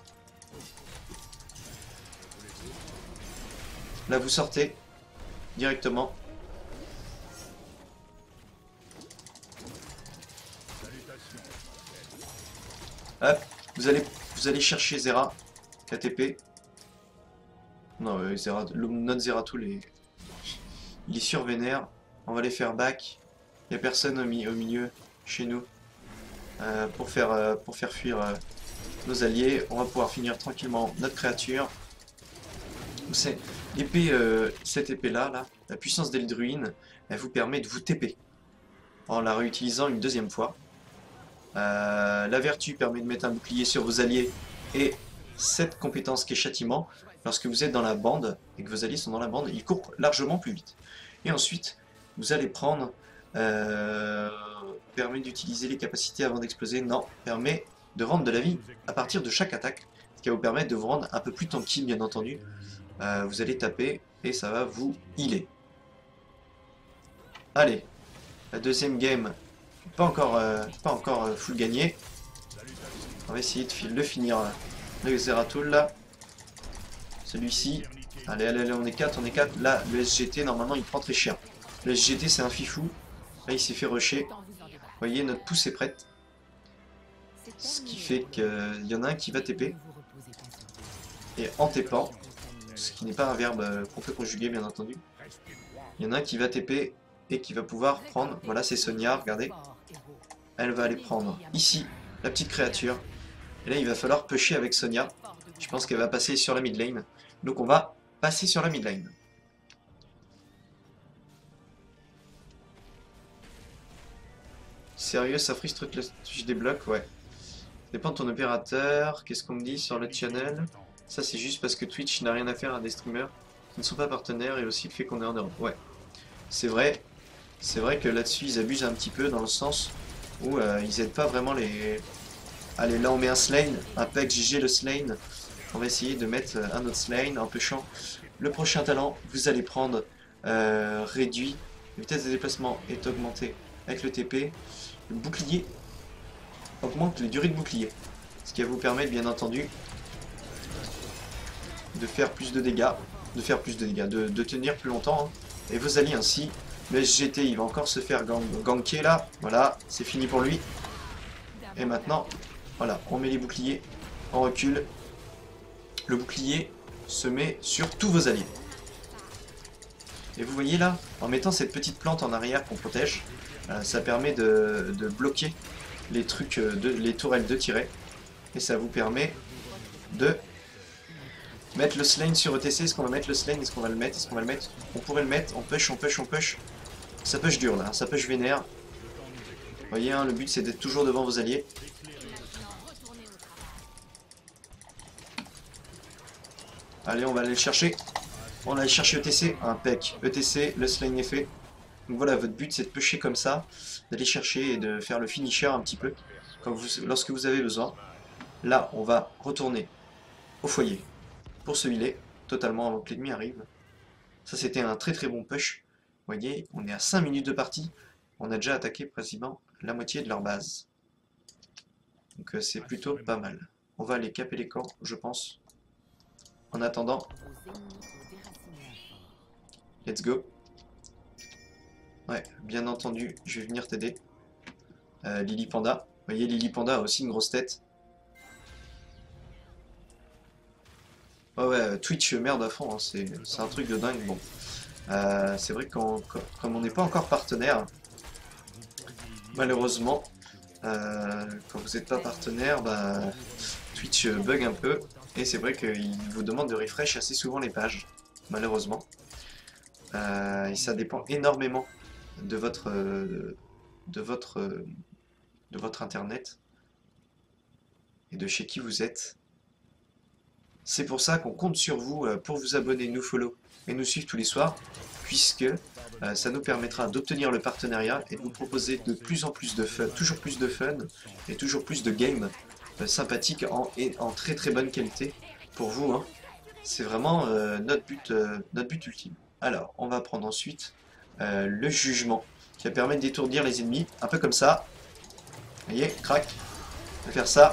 Là, vous sortez directement. Hop, vous allez, vous allez chercher Zera, K T P. Non, euh, Zera, le, notre Zeratul est, il est survénère. On va les faire back. Il n'y a personne au, mi au milieu chez nous euh, pour, faire, euh, pour faire fuir euh, nos alliés. On va pouvoir finir tranquillement notre créature. C'est l'épée, euh, cette épée là, là, la puissance d'Eldruin, elle vous permet de vous T P en la réutilisant une deuxième fois. Euh, la vertu permet de mettre un bouclier sur vos alliés et cette compétence qui est châtiment, lorsque vous êtes dans la bande et que vos alliés sont dans la bande, ils courent largement plus vite. Et ensuite, vous allez prendre, euh, permet d'utiliser les capacités avant d'exploser, non, permet de rendre de la vie à partir de chaque attaque, ce qui va vous permettre de vous rendre un peu plus tanky bien entendu. Euh, vous allez taper et ça va vous healer. Allez, la deuxième game. Pas encore, euh, pas encore euh, full gagné. On va essayer de le finir. Euh, le Zeratul là. Celui-ci. Allez, allez, allez, on est quatre, on est quatre. Là, le S G T, normalement, il prend très cher. Le S G T, c'est un fifou. Là, il s'est fait rusher. Vous voyez, notre pousse est prête. Ce qui fait qu'il y en a un qui va T P. Et en TPant, ce qui n'est pas un verbe euh, qu'on peut conjuguer, bien entendu. Il y en a un qui va T P et qui va pouvoir prendre. Voilà, c'est Sonia, regardez. Elle va aller prendre ici la petite créature. Et là, il va falloir pusher avec Sonia. Je pense qu'elle va passer sur la mid lane. Donc on va passer sur la mid lane. Sérieux, ça frustre que je débloque, ouais. Ça dépend de ton opérateur. Qu'est-ce qu'on me dit sur le channel? Ça, c'est juste parce que Twitch n'a rien à faire à des streamers qui ne sont pas partenaires et aussi le fait qu'on est en Europe. Ouais, c'est vrai. C'est vrai que là-dessus, ils abusent un petit peu dans le sens où euh, ils aident pas vraiment les... Allez, là on met un Slane, un pack G G le Slane. On va essayer de mettre un autre Slane en pushant. Le prochain talent, vous allez prendre euh, réduit. La vitesse de déplacement est augmentée avec le T P. Le bouclier augmente la durée de bouclier. Ce qui va vous permettre, bien entendu, de faire plus de dégâts. De faire plus de dégâts, de, de tenir plus longtemps. Hein. Et vos alliés ainsi. Le S G T, il va encore se faire gang ganker là. Voilà, c'est fini pour lui. Et maintenant, voilà, on met les boucliers en recul. Le bouclier se met sur tous vos alliés. Et vous voyez là, en mettant cette petite plante en arrière qu'on protège, euh, ça permet de, de bloquer les trucs, de, les tourelles de tirer. Et ça vous permet de Mettre le Slain sur E T C, est-ce qu'on va mettre le Slain? Est-ce qu'on va le mettre? Est-ce qu'on va le mettre? On pourrait le mettre, on push, on push, on push. Ça push dur là, ça push vénère. Vous voyez, hein, le but c'est d'être toujours devant vos alliés. Allez, on va aller le chercher. On va aller chercher E T C, impec. E T C, le Slain est fait. Donc voilà, votre but c'est de pusher comme ça, d'aller chercher et de faire le finisher un petit peu, quand vous, lorsque vous avez besoin. Là, on va retourner au foyer pour se healer, totalement avant que l'ennemi arrive. Ça c'était un très très bon push. Vous voyez, on est à cinq minutes de partie, on a déjà attaqué pratiquement la moitié de leur base. Donc euh, c'est plutôt pas mal. On va aller caper les camps, je pense. En attendant, let's go. Ouais, bien entendu, je vais venir t'aider. Euh, Lily Panda. Vous voyez, Lily Panda a aussi une grosse tête. Oh ouais, Twitch merde à fond, hein, c'est un truc de dingue. Bon, euh, c'est vrai que quand, comme on n'est pas encore partenaire, malheureusement, euh, quand vous n'êtes pas partenaire, bah, Twitch bug un peu. Et c'est vrai qu'il vous demande de refresh assez souvent les pages, malheureusement. Euh, et ça dépend énormément de votre, euh, de votre, euh, de votre internet et de chez qui vous êtes. C'est pour ça qu'on compte sur vous euh, pour vous abonner, nous follow et nous suivre tous les soirs, puisque euh, ça nous permettra d'obtenir le partenariat et de vous proposer de plus en plus de fun, toujours plus de fun et toujours plus de games euh, sympathiques en, et en très très bonne qualité pour vous. Hein. C'est vraiment euh, notre but, euh, notre but ultime. Alors, on va prendre ensuite euh, le jugement, qui va permettre d'étourdir les ennemis, un peu comme ça. Vous voyez, crac, on va faire ça.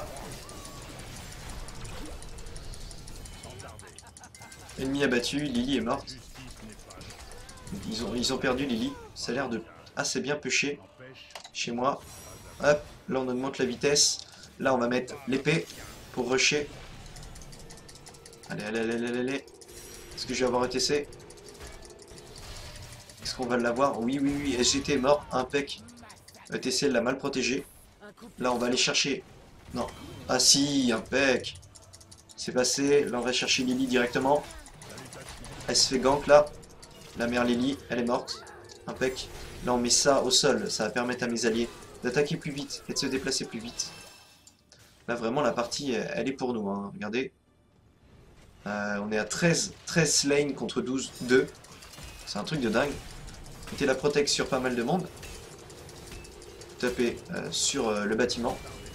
Ennemi abattu, Lily est morte. Ils ont, ils ont perdu Lily, ça a l'air de assez bien pusher chez moi. Hop, là on augmente la vitesse. Là on va mettre l'épée pour rusher. Allez, allez, allez, allez, allez. Est-ce que je vais avoir E T C? Est-ce qu'on va l'avoir? Oui, oui, oui, S G T est mort, impec. E T C l'a mal protégé. Là, on va aller chercher... Non. Ah si, impec. C'est passé. Là, on va chercher Lily directement. Elle se fait gank, là. La mère Lily, elle est morte. Impec. Là, on met ça au sol. Ça va permettre à mes alliés d'attaquer plus vite et de se déplacer plus vite. Là, vraiment, la partie, elle est pour nous. Hein. Regardez. Euh, on est à treize, treize slain contre douze, deux. C'est un truc de dingue. Mettez la protect sur pas mal de monde. Tapez euh, sur euh, le bâtiment.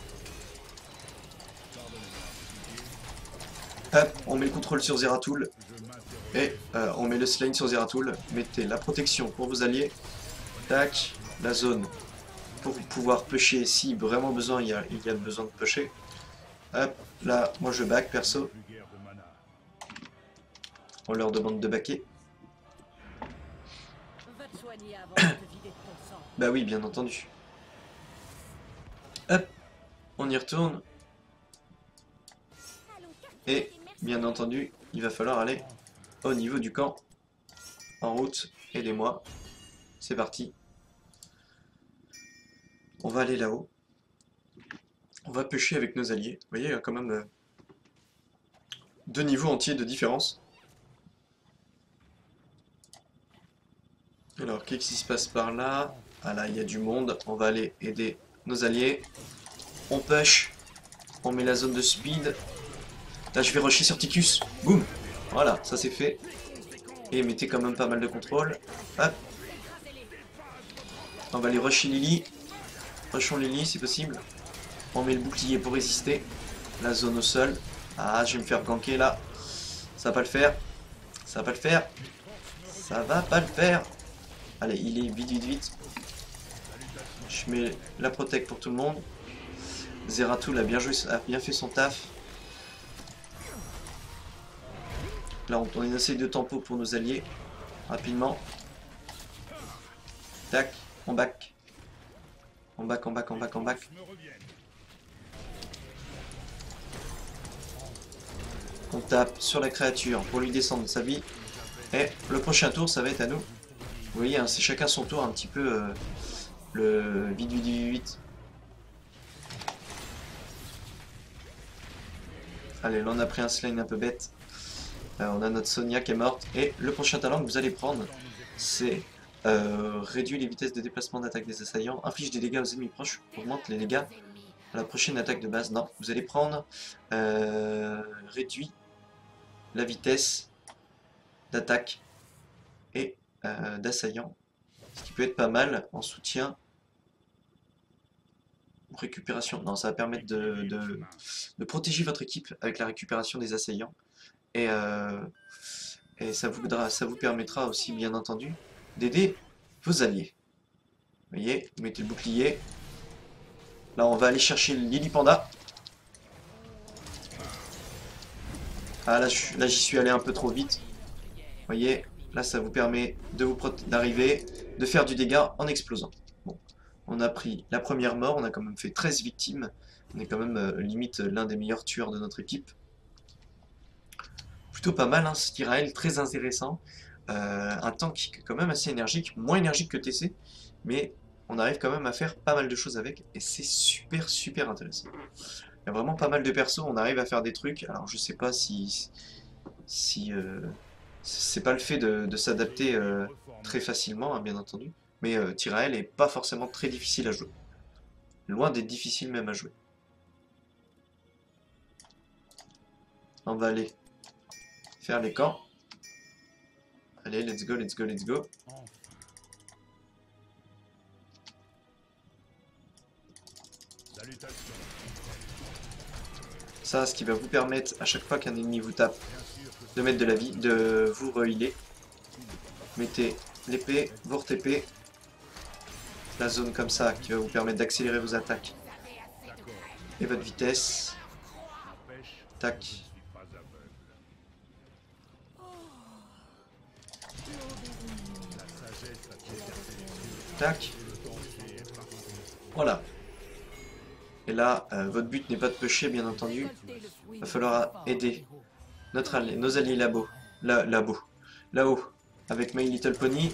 Hop, on met le contrôle sur Zeratul. Et euh, on met le slain sur Zeratul. Mettez la protection pour vos alliés. Tac, la zone pour pouvoir pusher si vraiment besoin, il y a, il y a besoin de pusher. Hop, là, moi je back perso. On leur demande de backer. Bah oui, bien entendu. Hop, on y retourne. Et, bien entendu, il va falloir aller au niveau du camp. En route, aidez-moi. C'est parti. On va aller là-haut. On va pêcher avec nos alliés. Vous voyez, il y a quand même euh, deux niveaux entiers de différence. Alors, qu'est-ce qui se passe par là? Ah là, il y a du monde. On va aller aider nos alliés. On push. On met la zone de speed. Là, je vais rusher sur Ticus. Boum. Voilà, ça c'est fait. Et mettez quand même pas mal de contrôle. Hop. On va aller rusher Lily. Rushons Lily si possible. On met le bouclier pour résister. La zone au sol. Ah, je vais me faire ganker là. Ça va pas le faire. Ça va pas le faire. Ça va pas le faire. Allez, il est vite, vite, vite. Je mets la protect pour tout le monde. Zeratul a bien joué, a bien fait son taf. Là, on, on essaye de tempo pour nos alliés. Rapidement. Tac, on back. On back, on back, on back, on back. On tape sur la créature pour lui descendre sa vie. Et le prochain tour, ça va être à nous. Vous voyez, hein, c'est chacun son tour un petit peu euh, le vite, vite, vite, vite. Allez, là on a pris un slain un peu bête. Euh, on a notre Sonia qui est morte. Et le prochain talent que vous allez prendre, c'est euh, réduire les vitesses de déplacement d'attaque des assaillants, inflige des dégâts aux ennemis proches, augmente les dégâts à la prochaine attaque de base. Non, vous allez prendre euh, réduit la vitesse d'attaque et euh, d'assaillant, ce qui peut être pas mal en soutien. Récupération, non, ça va permettre de, de, de protéger votre équipe avec la récupération des assaillants. Et, euh, et ça, vous, ça vous permettra aussi, bien entendu, d'aider vos alliés. Vous voyez, vous mettez le bouclier. Là, on va aller chercher Lily Panda. Ah, là, là j'y suis allé un peu trop vite. Vous voyez, là, ça vous permet de vous d'arriver, de faire du dégât en explosant. Bon, on a pris la première mort, on a quand même fait treize victimes. On est quand même euh, limite l'un des meilleurs tueurs de notre équipe. Plutôt pas mal, hein, ce Tyrael, très intéressant. Euh, un tank quand même assez énergique, moins énergique que T C, mais on arrive quand même à faire pas mal de choses avec, et c'est super super intéressant. Il y a vraiment pas mal de persos, on arrive à faire des trucs, alors je sais pas si... si euh, c'est pas le fait de, de s'adapter euh, très facilement, hein, bien entendu, mais euh, Tyrael est pas forcément très difficile à jouer. Loin d'être difficile même à jouer. On va aller faire les camps. Allez, let's go, let's go, let's go. Ça, ce qui va vous permettre, à chaque fois qu'un ennemi vous tape, de mettre de la vie, de vous re-healer. Mettez l'épée, vous re-T P. La zone comme ça, qui va vous permettre d'accélérer vos attaques. Et votre vitesse. Tac. Tac. Voilà. Et là, euh, votre but n'est pas de pêcher, bien entendu. Il va falloir aider notre allié, nos alliés là-bas. Là, là-bas. Là-haut. Avec My Little Pony.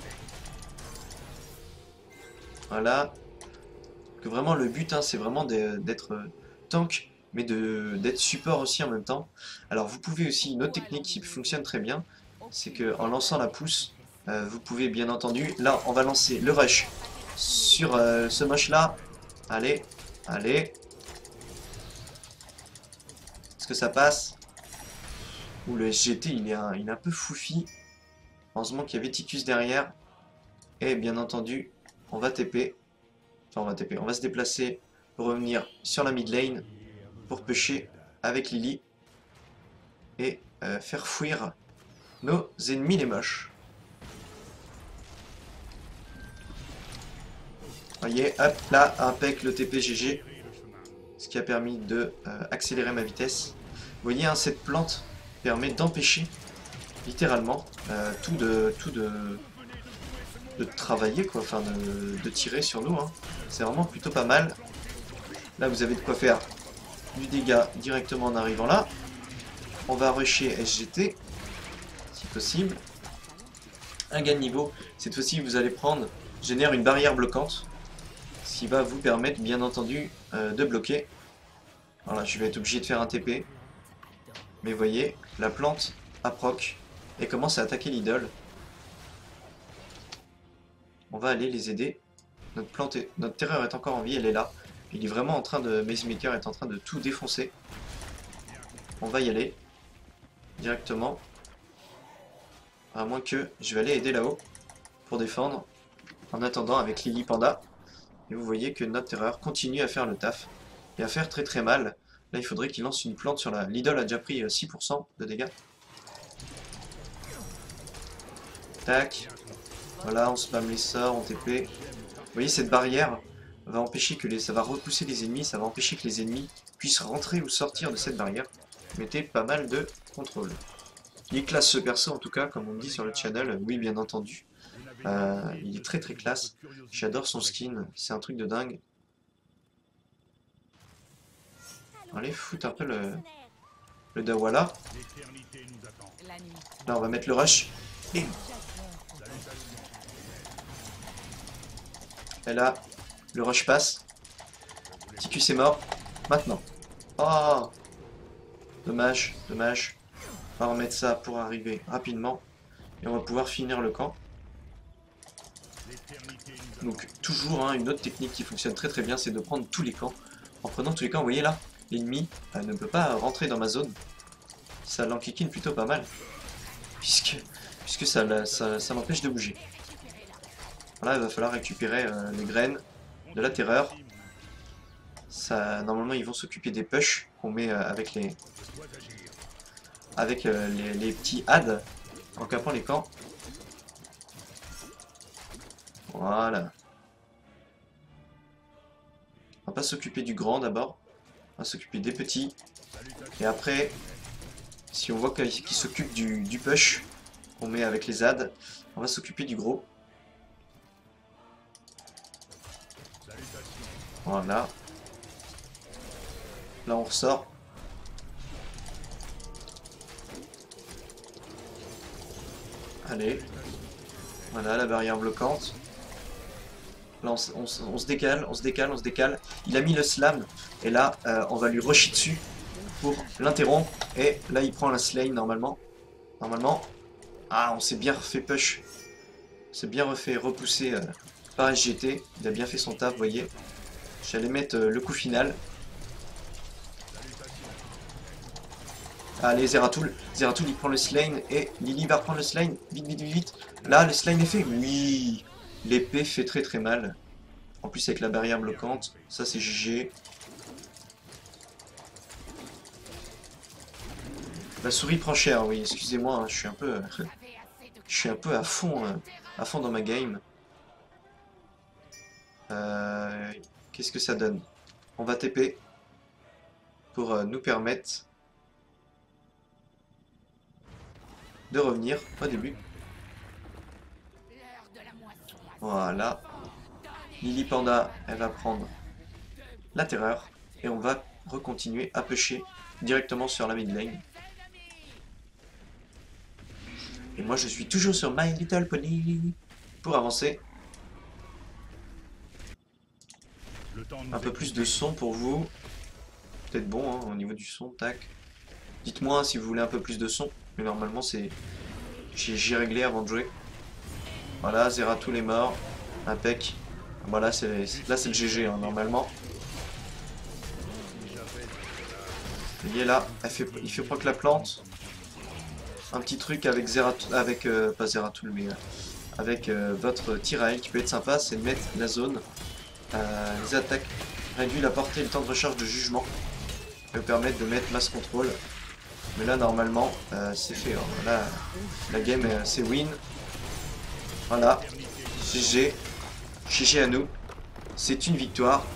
Voilà. Que vraiment, le but, hein, c'est vraiment d'être euh, tank, mais d'être support aussi en même temps. Alors, vous pouvez aussi, une autre technique qui fonctionne très bien, c'est qu'en lançant la pousse, euh, vous pouvez bien entendu, là, on va lancer le rush sur euh, ce moche-là. Allez, allez. Est-ce que ça passe? Ouh, le S G T, il est un, il est un peu foufi. Heureusement qu'il y avait Ticus derrière. Et bien entendu, on va T P. Enfin, on va T P. On va se déplacer pour revenir sur la mid lane pour pêcher avec Lily. Et euh, faire fuir nos ennemis les moches. Voyez, hop, là, impec le T P G G. Ce qui a permis de euh, accélérer ma vitesse. Vous voyez, hein, cette plante permet d'empêcher, littéralement, euh, tout de... tout de de travailler, quoi, enfin de, de tirer sur nous, hein. C'est vraiment plutôt pas mal. Là, vous avez de quoi faire du dégât directement en arrivant là. On va rusher S G T, si possible. Un gain de niveau. Cette fois-ci, vous allez prendre, génère une barrière bloquante, ce qui va vous permettre, bien entendu, euh, de bloquer. Voilà, je vais être obligé de faire un T P. Mais vous voyez, la plante a proc et commence à attaquer l'idole. On va aller les aider. Notre plante est... notre terreur est encore en vie, elle est là. Il est vraiment en train de... Macemaker est en train de tout défoncer. On va y aller. Directement. À moins que je vais aller aider là-haut. Pour défendre. En attendant avec Lily Panda. Et vous voyez que notre terreur continue à faire le taf. Et à faire très très mal. Là il faudrait qu'il lance une plante sur la... L'idole a déjà pris six pour cent de dégâts. Tac. Voilà, on spam les sorts, on T P. Vous voyez, cette barrière va empêcher que les... ça va repousser les ennemis, ça va empêcher que les ennemis puissent rentrer ou sortir de cette barrière. Mettez pas mal de contrôle. Il est classe ce perso en tout cas, comme on me dit sur le channel, oui bien entendu. Euh, il est très très classe. J'adore son skin, c'est un truc de dingue. Allez, foutre un peu le, le Dawala. Là, on va mettre le rush. Et Et là, le rush passe. Ticus est mort. Maintenant. Oh, dommage, dommage. On va remettre ça pour arriver rapidement. Et on va pouvoir finir le camp. Donc toujours hein, une autre technique qui fonctionne très très bien, c'est de prendre tous les camps. En prenant tous les camps, vous voyez là, l'ennemi euh, ne peut pas rentrer dans ma zone. Ça l'enquiquine plutôt pas mal. Puisque, puisque ça, ça, ça m'empêche de bouger. Voilà, il va falloir récupérer euh, les graines de la terreur. Ça, normalement, ils vont s'occuper des push qu'on met euh, avec les avec euh, les, les petits adds en capant les camps. Voilà. On va pas s'occuper du grand d'abord. On va s'occuper des petits. Et après, si on voit qu'ils s'occupent du, du push qu'on met avec les adds, on va s'occuper du gros. Voilà. Là, on ressort. Allez. Voilà, la barrière bloquante. Là, on, on, on se décale, on se décale, on se décale. Il a mis le slam. Et là, euh, on va lui rusher dessus pour l'interrompre. Et là, il prend la slay normalement. Normalement. Ah, on s'est bien refait push. On s'est bien refait repousser euh, par S G T. Il a bien fait son taf, vous voyez. J'allais mettre euh, le coup final. Allez, Zeratul. Zeratul, il prend le slain. Et Lily va reprendre le slain. Vite, vite, vite, vite. Là, le slain est fait. Oui. L'épée fait très très mal. En plus, avec la barrière bloquante. Ça, c'est G G. La souris prend cher, oui. Excusez-moi, hein, je suis un peu... je suis un peu à fond, euh, à fond dans ma game. Euh, Qu'est-ce que ça donne? On va T P pour euh, nous permettre de revenir au début. Voilà. Lily Panda, elle va prendre la terreur. Et on va recontinuer à pusher directement sur la mid lane. Et moi je suis toujours sur My Little Pony pour avancer. Un peu plus de son pour vous. Peut-être bon hein, au niveau du son, tac. Dites-moi si vous voulez un peu plus de son. Mais normalement c'est... J'ai réglé avant de jouer. Voilà, Zeratul est mort. Impec. Voilà, c'est là c'est le G G hein, normalement. Vous voyez là, elle fait, il fait proc la plante. Un petit truc avec Zeratul, avec euh, pas Zeratul mais euh, avec euh, votre Tyrael qui peut être sympa, c'est de mettre la zone, euh, les attaques, réduit la portée et le temps de recharge de jugement. Ça va permettre de mettre mass control. Mais là normalement euh, c'est fait. Hein. Là la game euh, c'est win. Voilà. G G. G G à nous. C'est une victoire.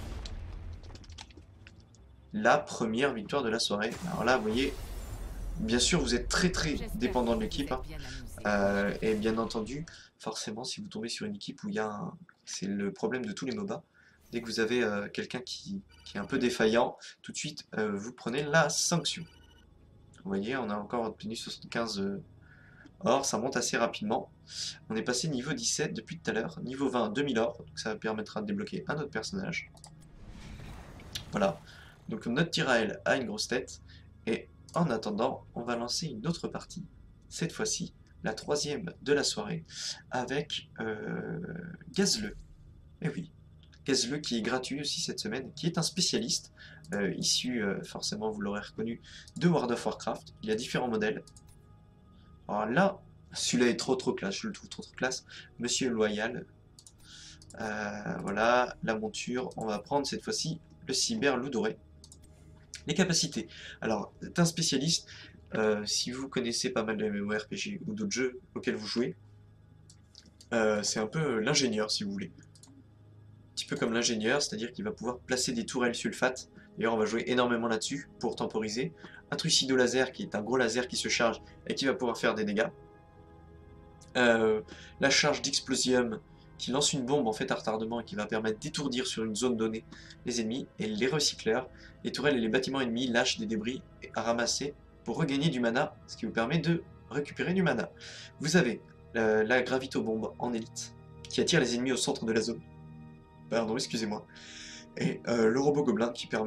La première victoire de la soirée. Alors là vous voyez. Bien sûr, vous êtes très très dépendant de l'équipe. Hein. Euh, et bien entendu, forcément, si vous tombez sur une équipe où il y a un... C'est le problème de tous les MOBA. Dès que vous avez euh, quelqu'un qui, qui est un peu défaillant, tout de suite, euh, vous prenez la sanction. Vous voyez, on a encore obtenu soixante-quinze euh, or, ça monte assez rapidement. On est passé niveau dix-sept depuis tout à l'heure. Niveau vingt, deux mille or, donc ça permettra de débloquer un autre personnage. Voilà. Donc notre Tyrael a une grosse tête. Et en attendant, on va lancer une autre partie, cette fois-ci, la troisième de la soirée, avec euh, Gazleux. Et oui, Gazleux qui est gratuit aussi cette semaine, qui est un spécialiste, euh, issu, euh, forcément vous l'aurez reconnu, de World of Warcraft. Il y a différents modèles. Alors là, celui-là est trop trop classe, je le trouve trop trop classe. Monsieur Loyal. Euh, voilà, la monture. On va prendre cette fois-ci le cyber loup doré. Les capacités. Alors, c'est un spécialiste. Euh, si vous connaissez pas mal de MMORPG ou d'autres jeux auxquels vous jouez, euh, c'est un peu l'ingénieur, si vous voulez. Un petit peu comme l'ingénieur, c'est-à-dire qu'il va pouvoir placer des tourelles sulfate. D'ailleurs, on va jouer énormément là-dessus pour temporiser. Un trucido laser, qui est un gros laser qui se charge et qui va pouvoir faire des dégâts. Euh, la charge d'explosium, qui lance une bombe en fait à retardement et qui va permettre d'étourdir sur une zone donnée les ennemis. Et les recycleurs, les tourelles et les bâtiments ennemis lâchent des débris à ramasser pour regagner du mana, ce qui vous permet de récupérer du mana. Vous avez la, la gravito-bombe en élite, qui attire les ennemis au centre de la zone. Pardon, excusez-moi. Et euh, le robot gobelin qui permet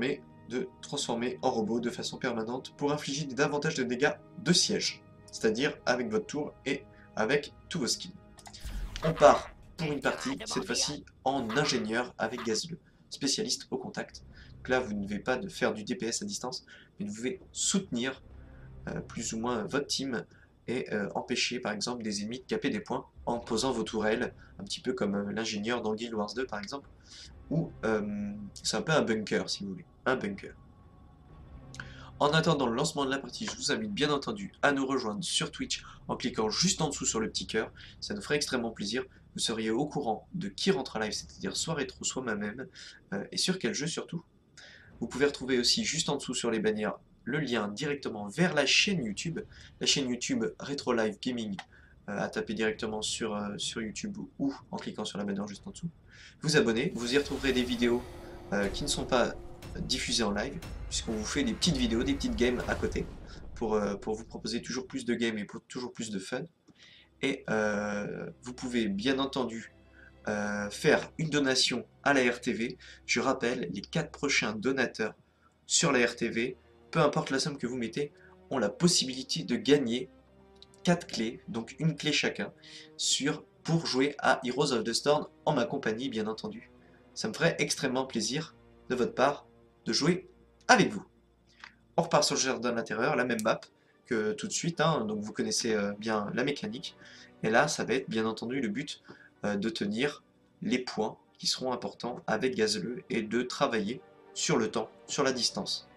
de transformer en robot de façon permanente pour infliger davantage de dégâts de siège, c'est-à-dire avec votre tour et avec tous vos skills. On part pour une partie, cette fois-ci en ingénieur avec Gazleux, spécialiste au contact. Donc là, vous ne devez pas de faire du D P S à distance, mais vous devez soutenir euh, plus ou moins votre team et euh, empêcher par exemple des ennemis de caper des points en posant vos tourelles, un petit peu comme euh, l'ingénieur dans Guild Wars deux par exemple, ou euh, c'est un peu un bunker si vous voulez, un bunker. En attendant le lancement de la partie, je vous invite bien entendu à nous rejoindre sur Twitch en cliquant juste en dessous sur le petit cœur, ça nous ferait extrêmement plaisir, vous seriez au courant de qui rentre en live, c'est-à-dire soit Rétro, soit moi-même, euh, et sur quel jeu surtout. Vous pouvez retrouver aussi juste en dessous sur les bannières le lien directement vers la chaîne YouTube, la chaîne YouTube Retro Live Gaming, euh, à taper directement sur, euh, sur YouTube ou en cliquant sur la bannière juste en dessous. Vous abonnez, vous y retrouverez des vidéos euh, qui ne sont pas diffusées en live, puisqu'on vous fait des petites vidéos, des petites games à côté, pour, euh, pour vous proposer toujours plus de games et pour toujours plus de fun. Et euh, vous pouvez bien entendu euh, faire une donation à la R T V. Je rappelle, les quatre prochains donateurs sur la R T V, peu importe la somme que vous mettez, ont la possibilité de gagner quatre clés, donc une clé chacun, sur, pour jouer à Heroes of the Storm en ma compagnie, bien entendu. Ça me ferait extrêmement plaisir de votre part de jouer avec vous. On repart sur le jardin de l'intérieur, la même map que tout de suite, hein, donc vous connaissez euh, bien la mécanique. Et là, ça va être bien entendu le but euh, de tenir les points qui seront importants avec Gazleux et de travailler sur le temps, sur la distance.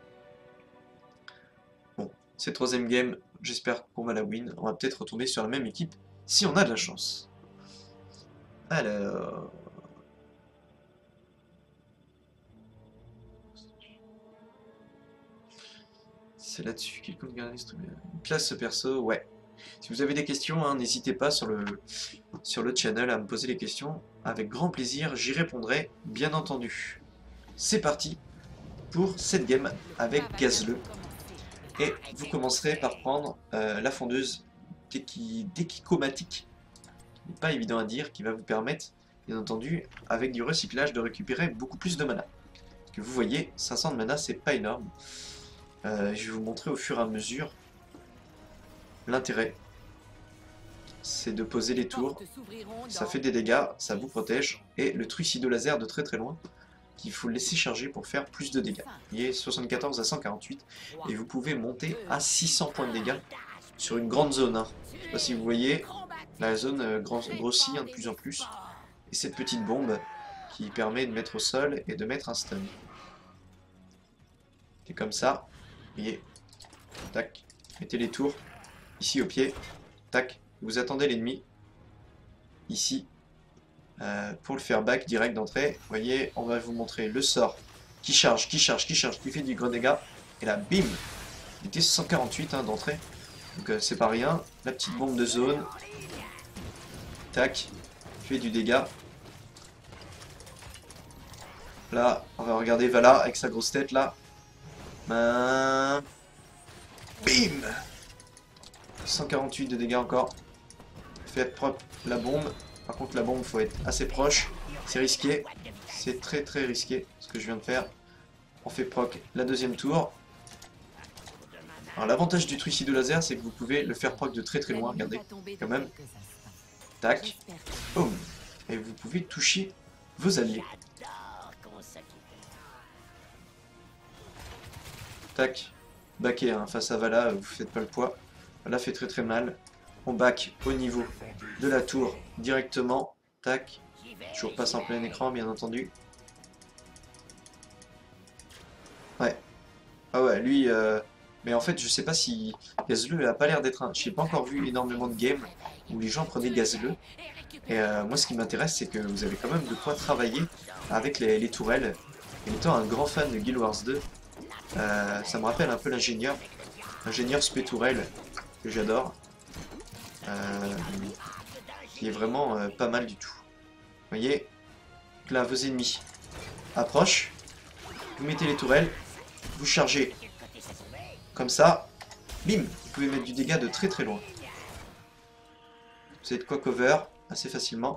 Bon, cette troisième game, j'espère qu'on va la win. On va peut-être retomber sur la même équipe si on a de la chance. Alors... C'est là-dessus qu'il compte garder une classe ce perso, ouais. Si vous avez des questions, hein, n'hésitez pas sur le, sur le channel à me poser les questions. Avec grand plaisir, j'y répondrai, bien entendu. C'est parti pour cette game avec Gazleux. Et vous commencerez par prendre euh, la fondeuse Dekikomatique, qui n'est pas évident à dire, qui va vous permettre, bien entendu, avec du recyclage, de récupérer beaucoup plus de mana. Parce que vous voyez, cinq cents de mana, c'est pas énorme. Euh, je vais vous montrer au fur et à mesure l'intérêt. C'est de poser les tours, ça fait des dégâts, ça vous protège, et le trucido laser de très très loin, qu'il faut le laisser charger pour faire plus de dégâts. Il est soixante-quatorze à cent quarante-huit, et vous pouvez monter à six cents points de dégâts sur une grande zone. Hein. Je ne sais pas si vous voyez, la zone euh, grossit hein, de plus en plus, et cette petite bombe qui permet de mettre au sol et de mettre un stun. C'est comme ça, vous voyez, tac, mettez les tours, ici au pied, tac, vous attendez l'ennemi, ici, euh, pour le faire back direct d'entrée. Vous voyez, on va vous montrer le sort qui charge, qui charge, qui charge, qui fait du gros dégât, et là, bim, il était cent quarante-huit hein, d'entrée, donc euh, c'est pas rien. La petite bombe de zone, tac, fait du dégât. Là, on va regarder Vala avec sa grosse tête là. Ben... Bim cent quarante-huit de dégâts encore. Faites propre la bombe. Par contre la bombe faut être assez proche. C'est risqué. C'est très très risqué ce que je viens de faire. On fait proc la deuxième tour. Alors l'avantage du trucido laser c'est que vous pouvez le faire proc de très très loin. Regardez quand même. Tac. Boum. Et vous pouvez toucher vos alliés. Tac. Backer hein, face à Vala, vous faites pas le poids. Vala fait très très mal. On back au niveau de la tour directement. Tac. Je vous repasse en plein écran bien entendu. Ouais. Ah ouais, lui... Euh... Mais en fait, je sais pas si... Gazleux a pas l'air d'être un... J'ai pas encore vu énormément de games où les gens prenaient Gazleux. Et euh, moi ce qui m'intéresse c'est que vous avez quand même de quoi travailler avec les, les tourelles. Et étant un grand fan de Guild Wars deux, euh, ça me rappelle un peu l'ingénieur. Ingénieur spé tourelle que j'adore. Euh, qui est vraiment euh, pas mal du tout. Vous voyez, là vos ennemis approchent, vous mettez les tourelles, vous chargez comme ça, bim, vous pouvez mettre du dégât de très très loin. Vous avez de quoi cover assez facilement.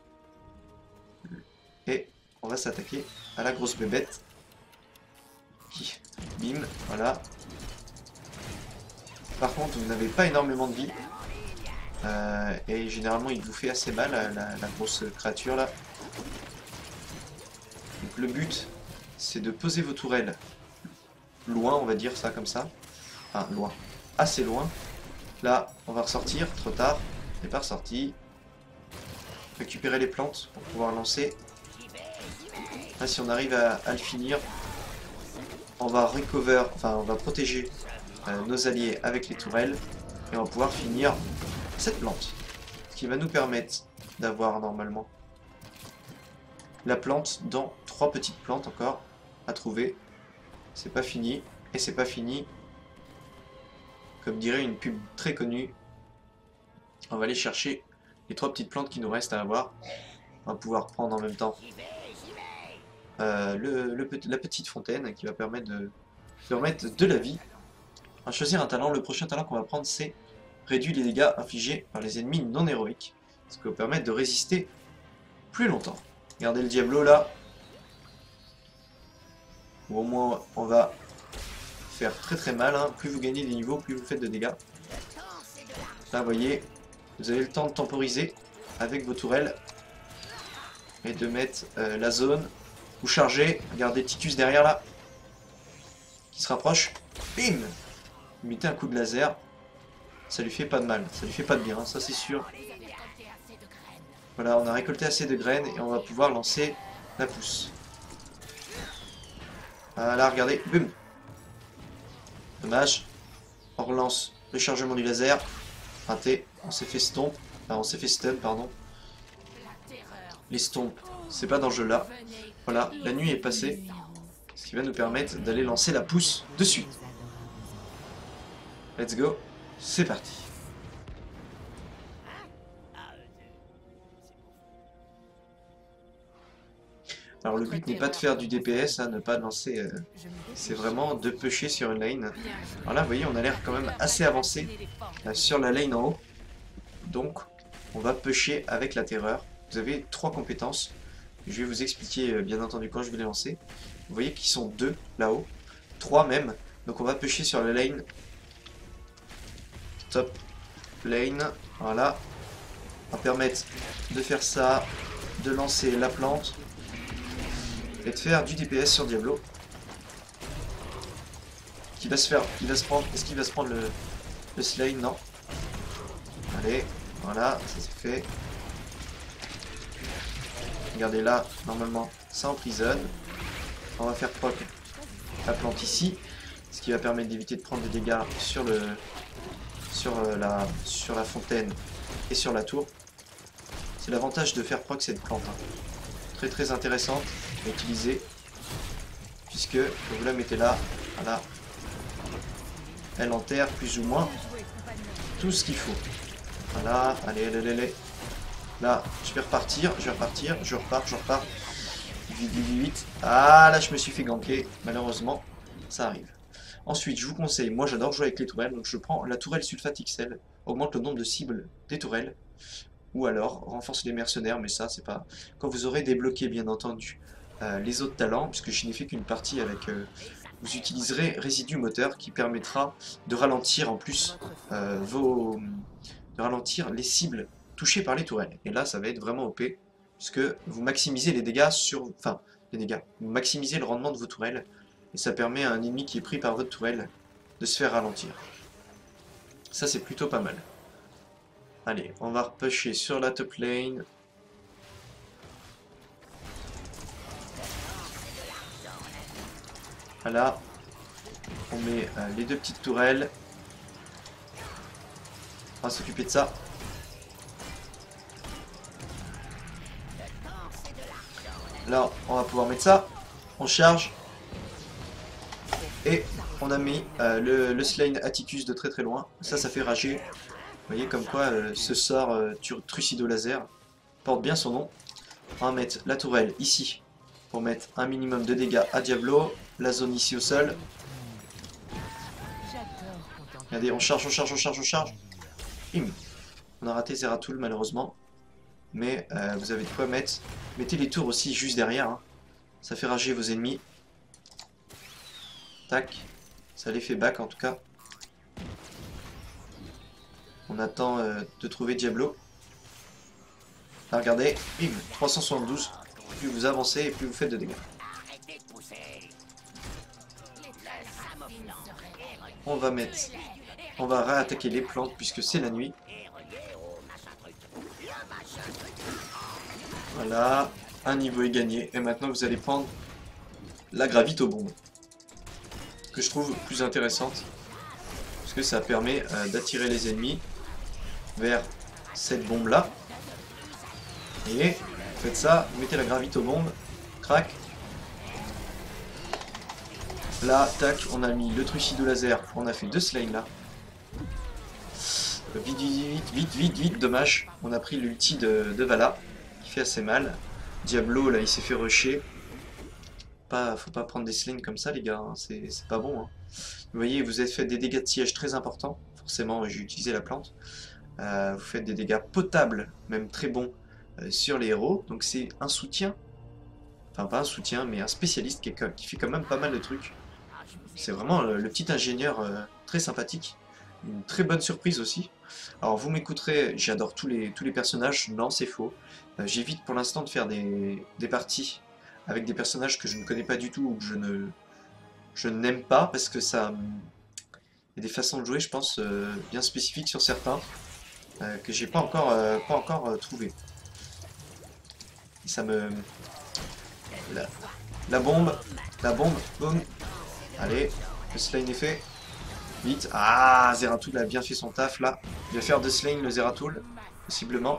Et on va s'attaquer à la grosse bébête Qui... Bim, voilà. Par contre, vous n'avez pas énormément de vie. Euh, et généralement, il vous fait assez mal, la, la, la grosse créature là. Donc le but, c'est de poser vos tourelles loin, on va dire ça comme ça. Enfin, loin. Assez loin. Là, on va ressortir, trop tard. On n'est pas ressorti. Récupérer les plantes pour pouvoir lancer. Là, si on arrive à, à le finir, on va recover, enfin, on va protéger euh, nos alliés avec les tourelles. Et on va pouvoir finir cette plante. Ce qui va nous permettre d'avoir normalement la plante dans trois petites plantes encore à trouver. C'est pas fini. Et c'est pas fini. Comme dirait une pub très connue, on va aller chercher les trois petites plantes qui nous restent à avoir. On va pouvoir prendre en même temps euh, le, le, la petite fontaine qui va permettre de, de remettre de la vie. On va choisir un talent. Le prochain talent qu'on va prendre, c'est réduire les dégâts infligés par les ennemis non héroïques. Ce qui va permettre de résister plus longtemps. Regardez le Diablo là. Ou au moins on va faire très très mal. Hein. Plus vous gagnez des niveaux, plus vous faites de dégâts. Là vous voyez, vous avez le temps de temporiser avec vos tourelles. Et de mettre euh, la zone. Vous chargez. Regardez Titus derrière là. Qui se rapproche. Bim! Vous mettez un coup de laser. Ça lui fait pas de mal. Ça lui fait pas de bien, hein, ça c'est sûr. Voilà, on a récolté assez de graines et on va pouvoir lancer la pousse. Voilà, regardez. Boum! Dommage. On relance le chargement du laser. Raté. On s'est fait stomp. Enfin, on s'est fait stun, pardon. Les stomps, c'est pas dans ce jeu là. Voilà, la nuit est passée. Ce qui va nous permettre d'aller lancer la pousse de suite. Let's go. C'est parti. Alors le but n'est pas de faire du D P S, hein, ne pas lancer, euh, c'est vraiment de pusher sur une lane. Alors là vous voyez on a l'air quand même assez avancé euh, sur la lane en haut. Donc on va pusher avec la terreur. Vous avez trois compétences. Je vais vous expliquer euh, bien entendu quand je vais les lancer. Vous voyez qu'ils sont deux là-haut, trois même. Donc on va pusher sur la lane. Top lane, voilà. On va permettre de faire ça, de lancer la plante. Et de faire du D P S sur Diablo. Qui va se faire, il va se prendre, est-ce qu'il va se prendre le, le slay? Non. Allez, voilà, ça c'est fait. Regardez là, normalement, ça emprisonne. On va faire proc la plante ici. Ce qui va permettre d'éviter de prendre des dégâts sur le sur la sur la fontaine et sur la tour. C'est l'avantage de faire proc cette plante. Hein. Très très intéressante à utiliser. Puisque vous la mettez là, voilà. Elle enterre plus ou moins tout ce qu'il faut. Voilà, allez, allez, allez, allez. Là, je vais repartir, je vais repartir, je repars, je repars. Vite, vite, vite. Ah, là, je me suis fait ganker. Malheureusement, ça arrive. Ensuite, je vous conseille, moi j'adore jouer avec les tourelles, donc je prends la tourelle sulfate X L, augmente le nombre de cibles des tourelles, ou alors renforce les mercenaires, mais ça, c'est pas... Quand vous aurez débloqué, bien entendu, euh, les autres talents, puisque je n'ai fait qu'une partie avec... Euh, vous utiliserez résidu moteur qui permettra de ralentir en plus euh, vos... de ralentir les cibles touchées par les tourelles. Et là, ça va être vraiment O P, puisque vous maximisez les dégâts sur... Enfin, les dégâts. Vous maximisez le rendement de vos tourelles, et ça permet à un ennemi qui est pris par votre tourelle de se faire ralentir. Ça, c'est plutôt pas mal. Allez, on va repusher sur la top lane. Voilà. On met euh, les deux petites tourelles. On va s'occuper de ça. Là, on va pouvoir mettre ça. On charge. Et on a mis euh, le, le Slain Atticus de très très loin. Ça, ça fait rager. Vous voyez comme quoi euh, ce sort euh, Trucido Laser porte bien son nom. On va mettre la tourelle ici pour mettre un minimum de dégâts à Diablo. La zone ici au sol. Regardez, on charge, on charge, on charge, on charge. Bim. On a raté Zeratul malheureusement. Mais euh, vous avez de quoi mettre. Mettez les tours aussi juste derrière. Hein. Ça fait rager vos ennemis. Tac. Ça les fait back en tout cas. On attend euh, de trouver Diablo. Ah, regardez, bim, trois cent soixante-douze. Plus vous avancez et plus vous faites de dégâts. On va mettre... On va réattaquer les plantes puisque c'est la nuit. Voilà, un niveau est gagné. Et maintenant vous allez prendre la gravitobombe. Que je trouve plus intéressante. Parce que ça permet euh, d'attirer les ennemis vers cette bombe là. Et vous faites ça, vous mettez la gravitobombe, crac. Là, tac, on a mis le trucido laser, on a fait deux slimes là. Vite, vite, vite, vite, vite, dommage. On a pris l'ulti de, de Vala, qui fait assez mal. Diablo, là, il s'est fait rusher. Pas, faut pas prendre des slings comme ça, les gars, hein. C'est pas bon. Hein. Vous voyez, vous avez fait des dégâts de siège très importants. Forcément, j'ai utilisé la plante. Euh, vous faites des dégâts potables, même très bons, euh, sur les héros. Donc c'est un soutien. Enfin, pas un soutien, mais un spécialiste qui, est, qui fait quand même pas mal de trucs. C'est vraiment le, le petit ingénieur euh, très sympathique. Une très bonne surprise aussi. Alors vous m'écouterez, j'adore tous les, tous les personnages. Non, c'est faux. Euh, J'évite pour l'instant de faire des, des parties avec des personnages que je ne connais pas du tout ou que je ne je n'aime pas parce que ça... Il y a des façons de jouer, je pense, euh, bien spécifiques sur certains euh, que j'ai pas encore, euh, pas encore euh, trouvé. Et ça me... La, la bombe, la bombe, boum. Allez, le slime est fait. Vite. Ah, Zeratul a bien fait son taf là. Il va faire de slime le Zeratul, possiblement.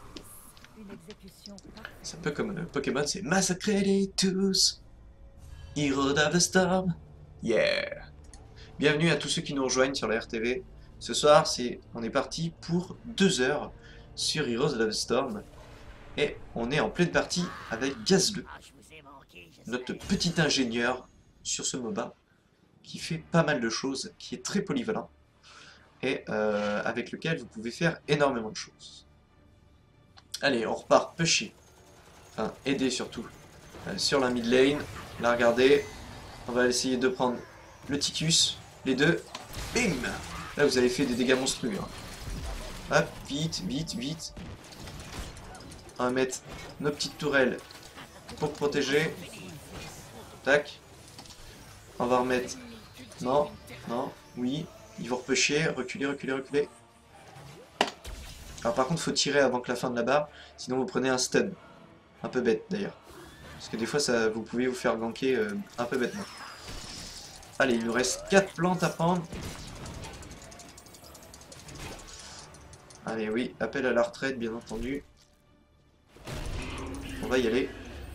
C'est un peu comme le Pokémon, c'est massacrer les tous. Heroes of the Storm. Yeah. Bienvenue à tous ceux qui nous rejoignent sur la R T V. Ce soir, c'est, on est parti pour deux heures sur Heroes of the Storm. Et on est en pleine partie avec Gazleux, notre petit ingénieur sur ce MOBA, qui fait pas mal de choses, qui est très polyvalent, et euh, avec lequel vous pouvez faire énormément de choses. Allez, on repart pusher, enfin aider surtout, euh, sur la mid lane. Là, regardez, on va essayer de prendre le Ticus, les deux, bim. Là, vous avez fait des dégâts monstrueux. Hein. Hop, vite, vite, vite. On va mettre nos petites tourelles pour protéger. Tac. On va remettre... Non, non, oui. Ils vont repêcher, reculer, reculer, reculer. Alors par contre, faut tirer avant que la fin de la barre, sinon vous prenez un stun. Un peu bête d'ailleurs. Parce que des fois, ça, vous pouvez vous faire ganker euh, un peu bêtement. Allez, il nous reste quatre plantes à prendre. Allez, oui, appel à la retraite, bien entendu. On va y aller.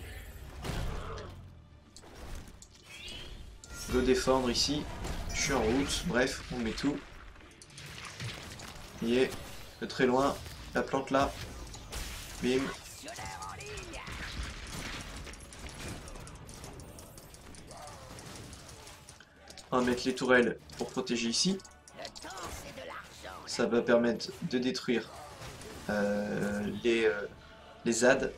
Go défendre ici. Je suis en route. Bref, on met tout. Il est de très loin. La plante là. Bim. On va mettre les tourelles pour protéger ici. Ça va permettre de détruire euh, les, euh, les Z A D.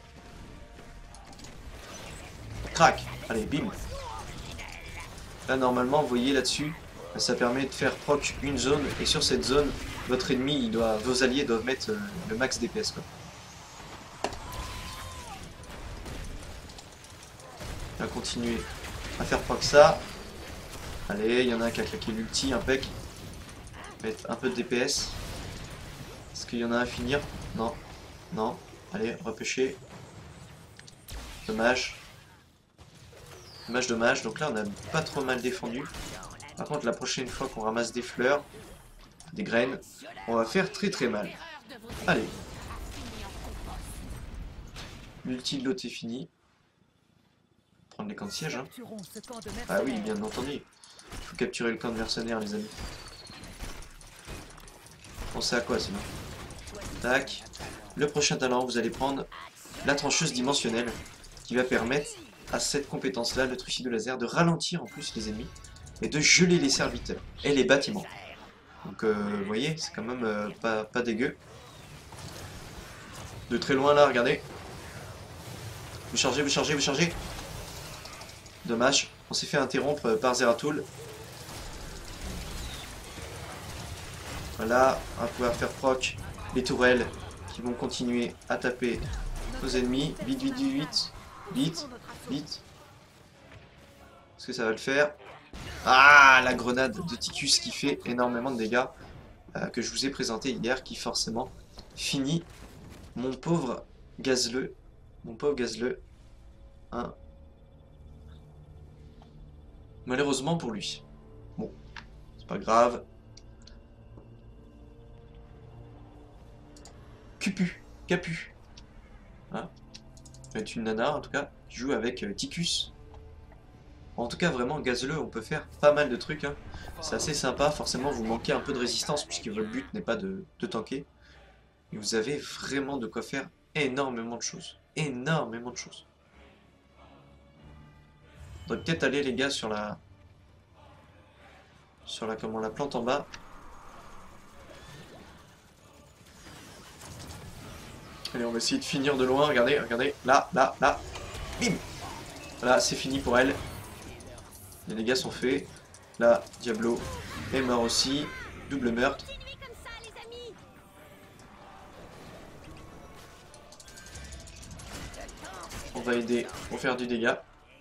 Crac. Allez, bim. Là, normalement, vous voyez là-dessus, ça permet de faire proc une zone. Et sur cette zone, votre ennemi, il doit, vos alliés doivent mettre euh, le max D P S. Quoi. On va continuer à faire proc ça. Allez, il y en a un qui a claqué l'ulti, impec. Mettre un peu de D P S. Est-ce qu'il y en a un à finir? Non. Non. Allez, repêcher. Dommage. Dommage, dommage. Donc là, on a pas trop mal défendu. Par contre, la prochaine fois qu'on ramasse des fleurs, des graines, on va faire très très mal. Allez. L'ulti de l'autre est fini. Prendre les camps de siège. Hein. Ah oui, bien entendu. Il faut capturer le camp de mercenaires, les amis. Pensez à quoi sinon? Tac. Le prochain talent, vous allez prendre la trancheuse dimensionnelle qui va permettre à cette compétence-là, le trucido laser, de ralentir en plus les ennemis et de geler les serviteurs et les bâtiments. Donc, euh, vous voyez, c'est quand même euh, pas, pas dégueu. De très loin là, regardez. Vous chargez, vous chargez, vous chargez. Dommage, on s'est fait interrompre par Zeratul. Voilà, on va pouvoir faire proc les tourelles qui vont continuer à taper nos ennemis. Vite, vite, vite, vite, vite, vite. Est-ce que ça va le faire? Ah, la grenade de Ticus qui fait énormément de dégâts, euh, que je vous ai présenté hier, qui forcément finit mon pauvre Gazleux. Mon pauvre Gazleux. Hein. Malheureusement pour lui. Bon, c'est pas grave. Cupu, Capu. Hein, c'est une nana en tout cas, qui joue avec euh, Ticus. En tout cas, vraiment, Gazleux, on peut faire pas mal de trucs. Hein. C'est assez sympa. Forcément, vous manquez un peu de résistance puisque votre but n'est pas de, de tanker. Et vous avez vraiment de quoi faire énormément de choses. Énormément de choses. On devrait peut-être aller, les gars, sur la... Sur la... Comment, la plante en bas. Allez, on va essayer de finir de loin. Regardez, regardez. Là, là, là. Bim! Voilà, c'est fini pour elle. Les dégâts sont faits. Là, Diablo est mort aussi. Double meurtre. On va aider pour faire du dégât.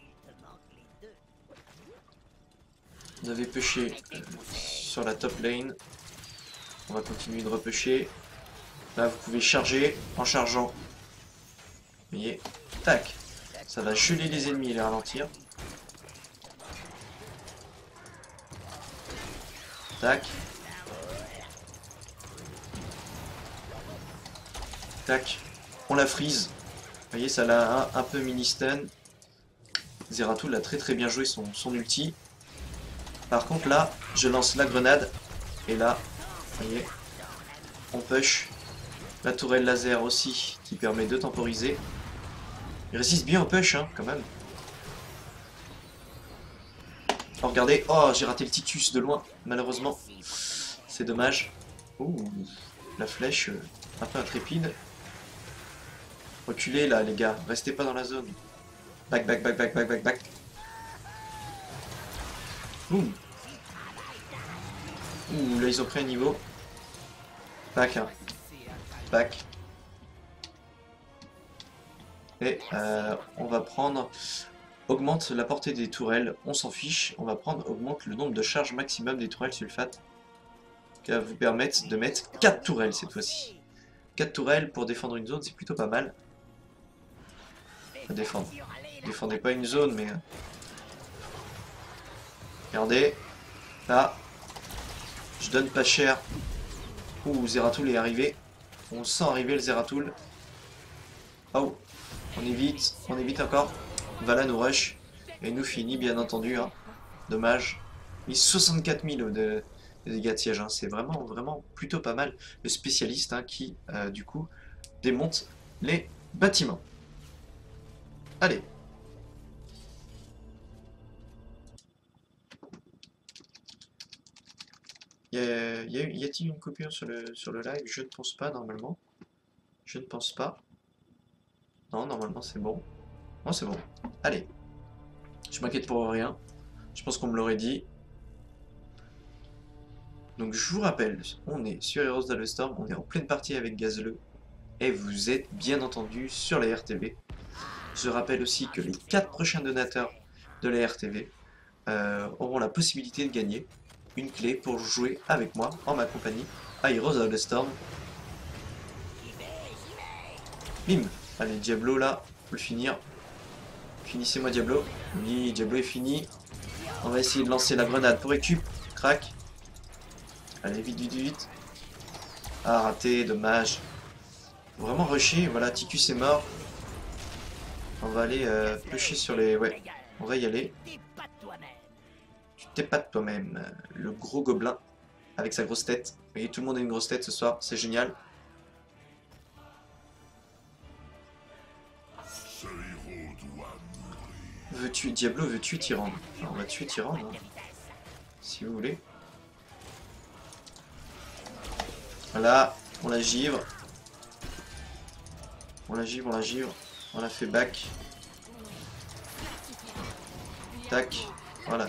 On avait pêché euh, sur la top lane. On va continuer de repêcher. Là, vous pouvez charger en chargeant. Vous voyez, tac. Ça va geler les ennemis et les ralentir. Tac. Tac. On la freeze. Vous voyez, ça l'a un, un peu mini-stun. Zeratul a très très bien joué son, son ulti. Par contre là, je lance la grenade. Et là, vous voyez, on push. La tourelle laser aussi, qui permet de temporiser. Il résiste bien au push, hein, quand même. Oh, regardez. Oh, j'ai raté le Ticus de loin, malheureusement. C'est dommage. Ouh, la flèche, euh, un peu intrépide. Reculez, là, les gars. Restez pas dans la zone. Back, back, back, back, back, back, back. Ouh. Ouh, là, ils ont pris un niveau. Back, hein. Back. Et euh, on va prendre... Augmente la portée des tourelles, on s'en fiche. On va prendre augmente le nombre de charges maximum des tourelles sulfate. Qui va vous permettre de mettre quatre tourelles cette fois-ci. quatre tourelles pour défendre une zone, c'est plutôt pas mal. À défendre. Défendez pas une zone, mais... Regardez. Là. Je donne pas cher. Ouh, Zeratul est arrivé. On sent arriver le Zeratul. Oh. On évite. On évite encore. Vala nous rush. Et nous finit, bien entendu. Hein. Dommage. Il soixante-quatre mille de, de dégâts de siège. Hein. C'est vraiment, vraiment plutôt pas mal. Le spécialiste hein, qui, euh, du coup, démonte les bâtiments. Allez. Y a, y a, y a-t-il une coupure sur le, sur le live? Je ne pense pas, normalement. Je ne pense pas. Non, normalement, c'est bon. Non, c'est bon. Allez. Je m'inquiète pour rien. Je pense qu'on me l'aurait dit. Donc, je vous rappelle, on est sur Heroes of the Storm. On est en pleine partie avec Gazleux. Et vous êtes, bien entendu, sur la R T V. Je rappelle aussi que les quatre prochains donateurs de la R T V euh, auront la possibilité de gagner une clé pour jouer avec moi, en ma compagnie, à Heroes of the Storm. Bim. Allez, Diablo, là, faut le finir. Finissez-moi, Diablo. Oui, Diablo est fini. On va essayer de lancer la grenade pour récup. Crac. Allez, vite, vite, vite. Ah, raté, dommage. Faut vraiment rusher. Voilà, Ticus est mort. On va aller euh, pêcher sur les... Ouais, on va y aller. Tu t'épates toi-même. Le gros gobelin avec sa grosse tête. Vous voyez, tout le monde a une grosse tête ce soir. C'est génial. Veut tuer... Diablo veut tuer Tyrande. Enfin, on va tuer Tyrande. Hein, si vous voulez. Voilà, on la givre. On la givre, on la givre. On la fait back. Tac. Voilà.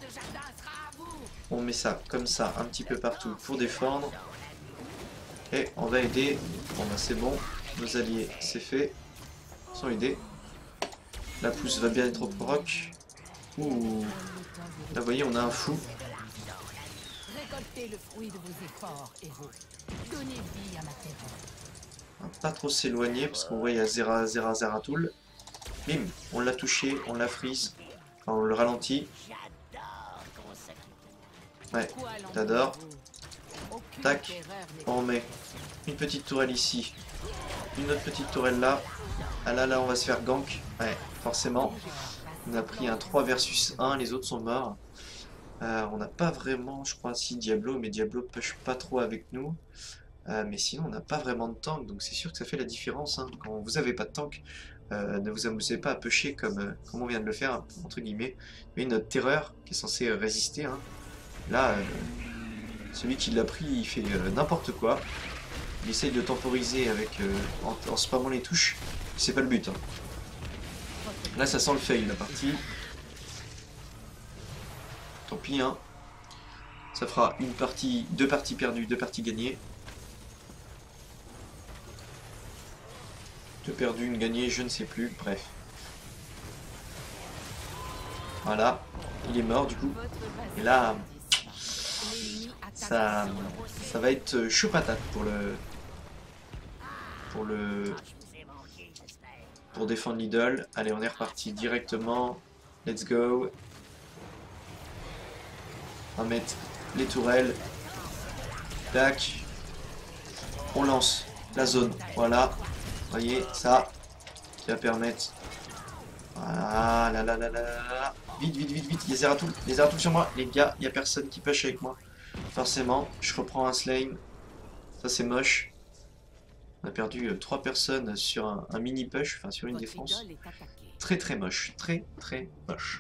On met ça comme ça un petit peu partout pour défendre. Et on va aider. Bon bah c'est bon. Nos alliés, c'est fait. Ils sont aidés. La pousse va bien être au proc. Ouh. Là vous voyez on a un fou. Récoltez le fruit de vos efforts, héros. Donnez vie à ma terreur. On va pas trop s'éloigner parce qu'on voit il y a Zera Zera Zeratul. Bim, on l'a touché, on l'a freeze. Enfin on le ralentit. Ouais, t'adores. Tac, on met une petite tourelle ici. Une autre petite tourelle là. Ah là là on va se faire gank. Ouais, forcément. On a pris un trois versus un, les autres sont morts. Euh, on n'a pas vraiment, je crois, si Diablo, mais Diablo push pas trop avec nous. Euh, mais sinon, on n'a pas vraiment de tank, donc c'est sûr que ça fait la différence. Hein. Quand vous avez pas de tank, euh, ne vous amusez pas à pusher comme, euh, comme on vient de le faire, entre guillemets. Mais notre terreur, qui est censée euh, résister, hein. Là, euh, celui qui l'a pris, il fait euh, n'importe quoi. Il essaye de temporiser avec, euh, en, en spammant les touches. C'est pas le but. Hein. Là, ça sent le fail, la partie. Tant pis, hein. Ça fera une partie, deux parties perdues, deux parties gagnées. Deux perdues, une gagnée, je ne sais plus, bref. Voilà, il est mort du coup. Et là, ça, ça va être chaud patate pour le, pour le, pour défendre l'idole. Allez, on est reparti directement. Let's go. On va mettre les tourelles. Tac. On lance la zone. Voilà. Vous voyez, ça qui va permettre. Voilà, là, là, là, là, là. Vite, vite, vite, vite. Il y a Zeratul. Il y a Zeratul sur moi. Les gars, il n'y a personne qui push avec moi. Forcément, je reprends un slime. Ça, c'est moche. On a perdu euh, trois personnes sur un, un mini push, enfin sur une défense. Très, très moche. Très, très moche.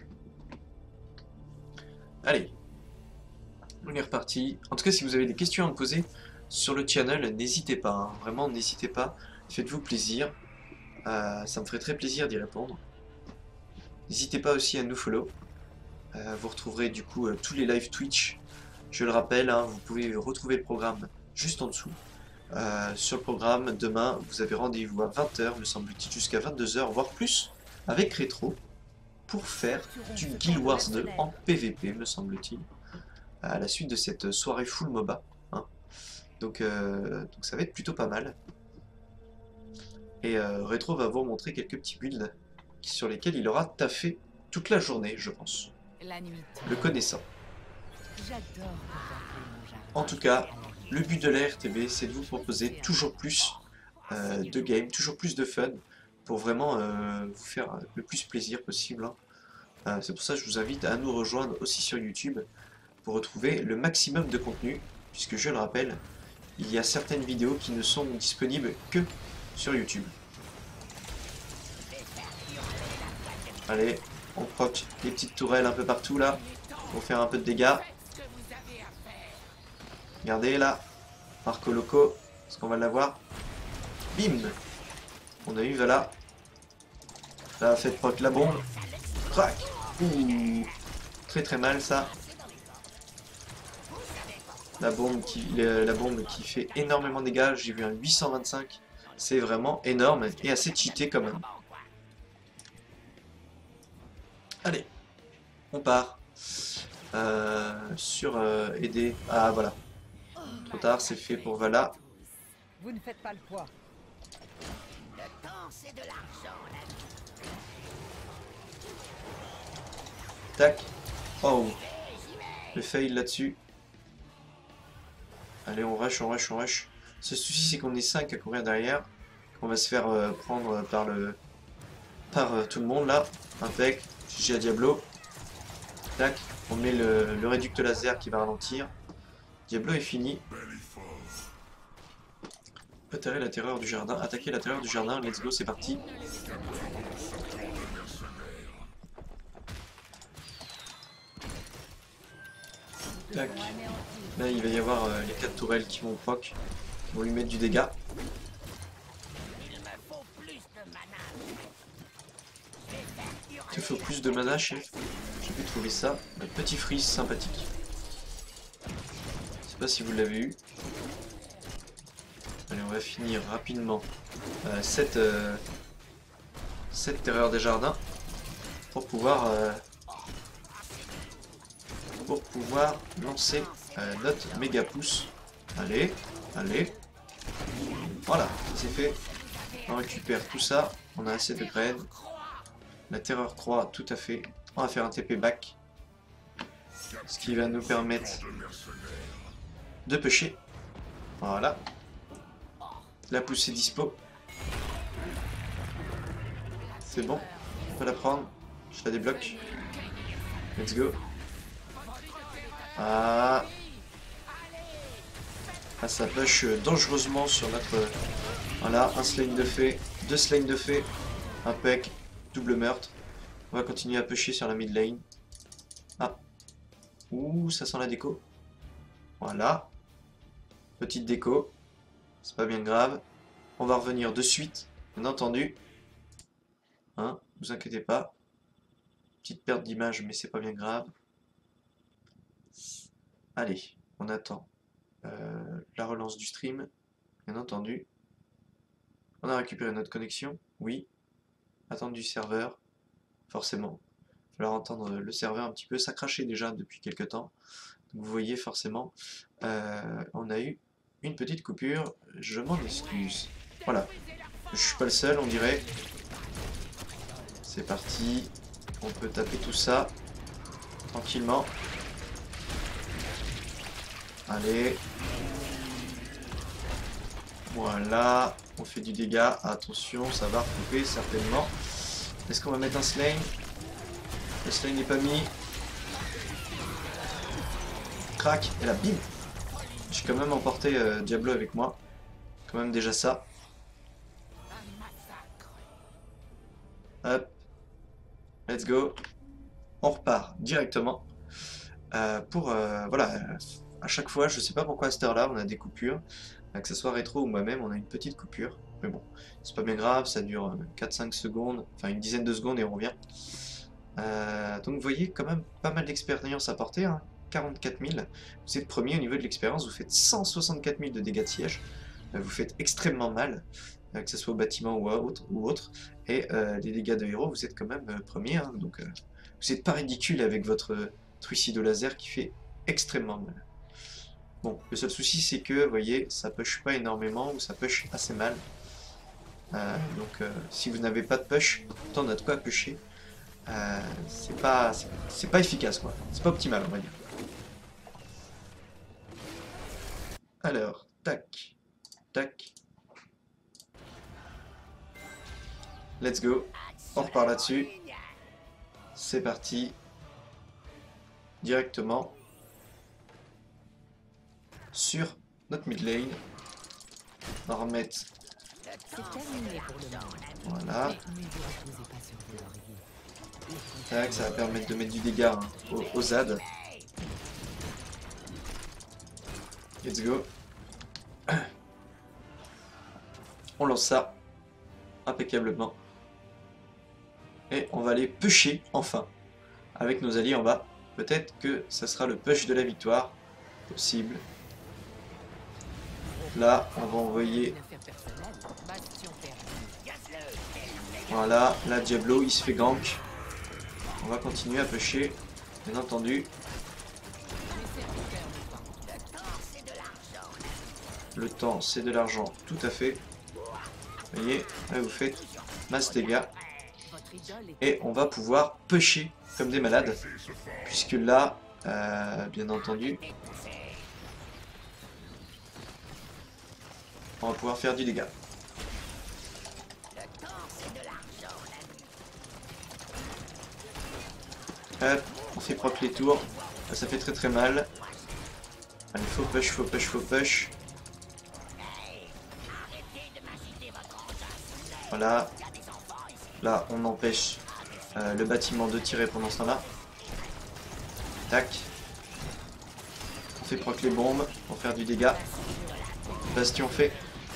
Allez. On est reparti. En tout cas, si vous avez des questions à me poser sur le channel, n'hésitez pas. Hein. Vraiment, n'hésitez pas. Faites-vous plaisir. Euh, ça me ferait très plaisir d'y répondre. N'hésitez pas aussi à nous follow. Euh, vous retrouverez du coup euh, tous les live Twitch. Je le rappelle, hein, vous pouvez retrouver le programme juste en dessous. Euh, sur le programme, demain, vous avez rendez-vous à vingt heures, me semble-t-il, jusqu'à vingt-deux heures, voire plus, avec Rétro, pour faire du Guild Wars deux en P V P, me semble-t-il. À la suite de cette soirée full MOBA. Hein. Donc, euh, donc ça va être plutôt pas mal. Et euh, Retro va vous montrer quelques petits builds sur lesquels il aura taffé toute la journée, je pense. Le connaissant. En tout cas, le but de la R T V, c'est de vous proposer toujours plus euh, de games, toujours plus de fun, pour vraiment euh, vous faire le plus plaisir possible. Hein. Euh, c'est pour ça que je vous invite à nous rejoindre aussi sur YouTube, pour retrouver le maximum de contenu, puisque je le rappelle, il y a certaines vidéos qui ne sont disponibles que sur YouTube. Allez, on proc des petites tourelles un peu partout là, pour faire un peu de dégâts. Regardez là, Marco Loco, est-ce qu'on va l'avoir? Bim! On a eu, voilà. Ça a fait proc la bombe. Crac! Ouh! Très très mal ça. La bombe, qui, la bombe qui fait énormément de dégâts, j'ai vu un huit cent vingt-cinq, c'est vraiment énorme et assez cheaté quand même. Allez, on part euh, sur euh, aider. Ah voilà, trop tard, c'est fait pour Vala. Vous ne faites pas le poids. Le temps, c'est de l'argent. Tac. Oh, le fail là-dessus. Allez, on rush, on rush, on rush. Ce souci, c'est qu'on est cinq à courir derrière. On va se faire euh, prendre par le par euh, tout le monde là. Impec. G G à Diablo. Tac. On met le, le réducte laser qui va ralentir. Diablo est fini. Atterrir la terreur du jardin. Attaquer la terreur du jardin. Let's go, c'est parti. Tac. Là, il va y avoir euh, les quatre tourelles qui vont proc, qui vont lui mettre du dégât. Il faut plus de mana, chef. j'ai pu trouver ça. Un petit freeze sympathique. Je sais pas si vous l'avez eu. Allez, on va finir rapidement euh, cette, euh, cette terreur des jardins pour pouvoir euh, pour pouvoir lancer euh, notre méga pouce. Allez, allez. Voilà, c'est fait. On récupère tout ça. On a assez de graines. La terreur croît, tout à fait. On va faire un T P back. Ce qui va nous permettre de pêcher. Voilà. La pousse est dispo. C'est bon. On peut la prendre. Je la débloque. Let's go. Ah. Ah, ça push dangereusement sur notre... Voilà, un slain de fée, deux slains de fée, un peck, double meurtre. On va continuer à pusher sur la mid lane. Ah. Ouh, ça sent la déco. Voilà. Petite déco. C'est pas bien grave. On va revenir de suite, bien entendu. Hein, vous inquiétez pas. Petite perte d'image, mais c'est pas bien grave. Allez, on attend euh, la relance du stream, bien entendu. On a récupéré notre connexion, oui. Attendre du serveur, forcément. Il va falloir entendre le serveur un petit peu. Ça crachait déjà depuis quelques temps. Donc vous voyez forcément, euh, on a eu une petite coupure. Je m'en excuse. Voilà. Je suis pas le seul, on dirait. C'est parti. On peut taper tout ça tranquillement. Allez. Voilà. On fait du dégât. Attention, ça va recouper certainement. Est-ce qu'on va mettre un slain? Le slain n'est pas mis. Crac. Et là, bim. J'ai quand même emporté euh, Diablo avec moi. Quand même déjà ça. Hop. Let's go. On repart directement. Euh, pour, euh, voilà. À chaque fois, je sais pas pourquoi à cette heure-là, on a des coupures. Que ce soit rétro ou moi-même, on a une petite coupure. Mais bon, c'est pas bien grave, ça dure quatre cinq secondes, enfin une dizaine de secondes et on revient. Euh, donc vous voyez quand même pas mal d'expérience à porter, hein. quarante-quatre mille. Vous êtes premier au niveau de l'expérience, vous faites cent soixante-quatre mille de dégâts de siège. Euh, vous faites extrêmement mal, euh, que ce soit au bâtiment ou, à autre, ou autre. Et euh, les dégâts de héros, vous êtes quand même euh, premier. Hein, donc euh, vous n'êtes pas ridicule avec votre trucide au laser qui fait extrêmement mal. Bon, le seul souci c'est que, vous voyez, ça push pas énormément ou ça push assez mal. Euh, donc euh, si vous n'avez pas de push, autant on a de quoi pusher. Euh, c'est pas, c'est pas efficace quoi. C'est pas optimal on va dire. Alors, tac, tac. Let's go. On repart là-dessus. C'est parti. Directement sur notre mid lane. On va remettre. Voilà. Tac, ça va permettre de mettre du dégât hein, aux, aux Z A D. Let's go. On lance ça impeccablement. Et on va aller pusher enfin avec nos alliés en bas. Peut-être que ça sera le push de la victoire. Possible. Là, on va envoyer... Voilà, là Diablo, il se fait gank. On va continuer à pusher, bien entendu. Le temps, c'est de l'argent, tout à fait. Vous voyez, là vous faites masse dégâts. Et on va pouvoir pusher comme des malades. Puisque là, euh, bien entendu... on va pouvoir faire du dégât. Hop, on fait proc les tours. Ça fait très très mal. Allez, faut push, faut push, faut push. Voilà. Là, on empêche euh, le bâtiment de tirer pendant ce temps-là. Tac. On fait proc les bombes pour faire du dégât. Bastion fait.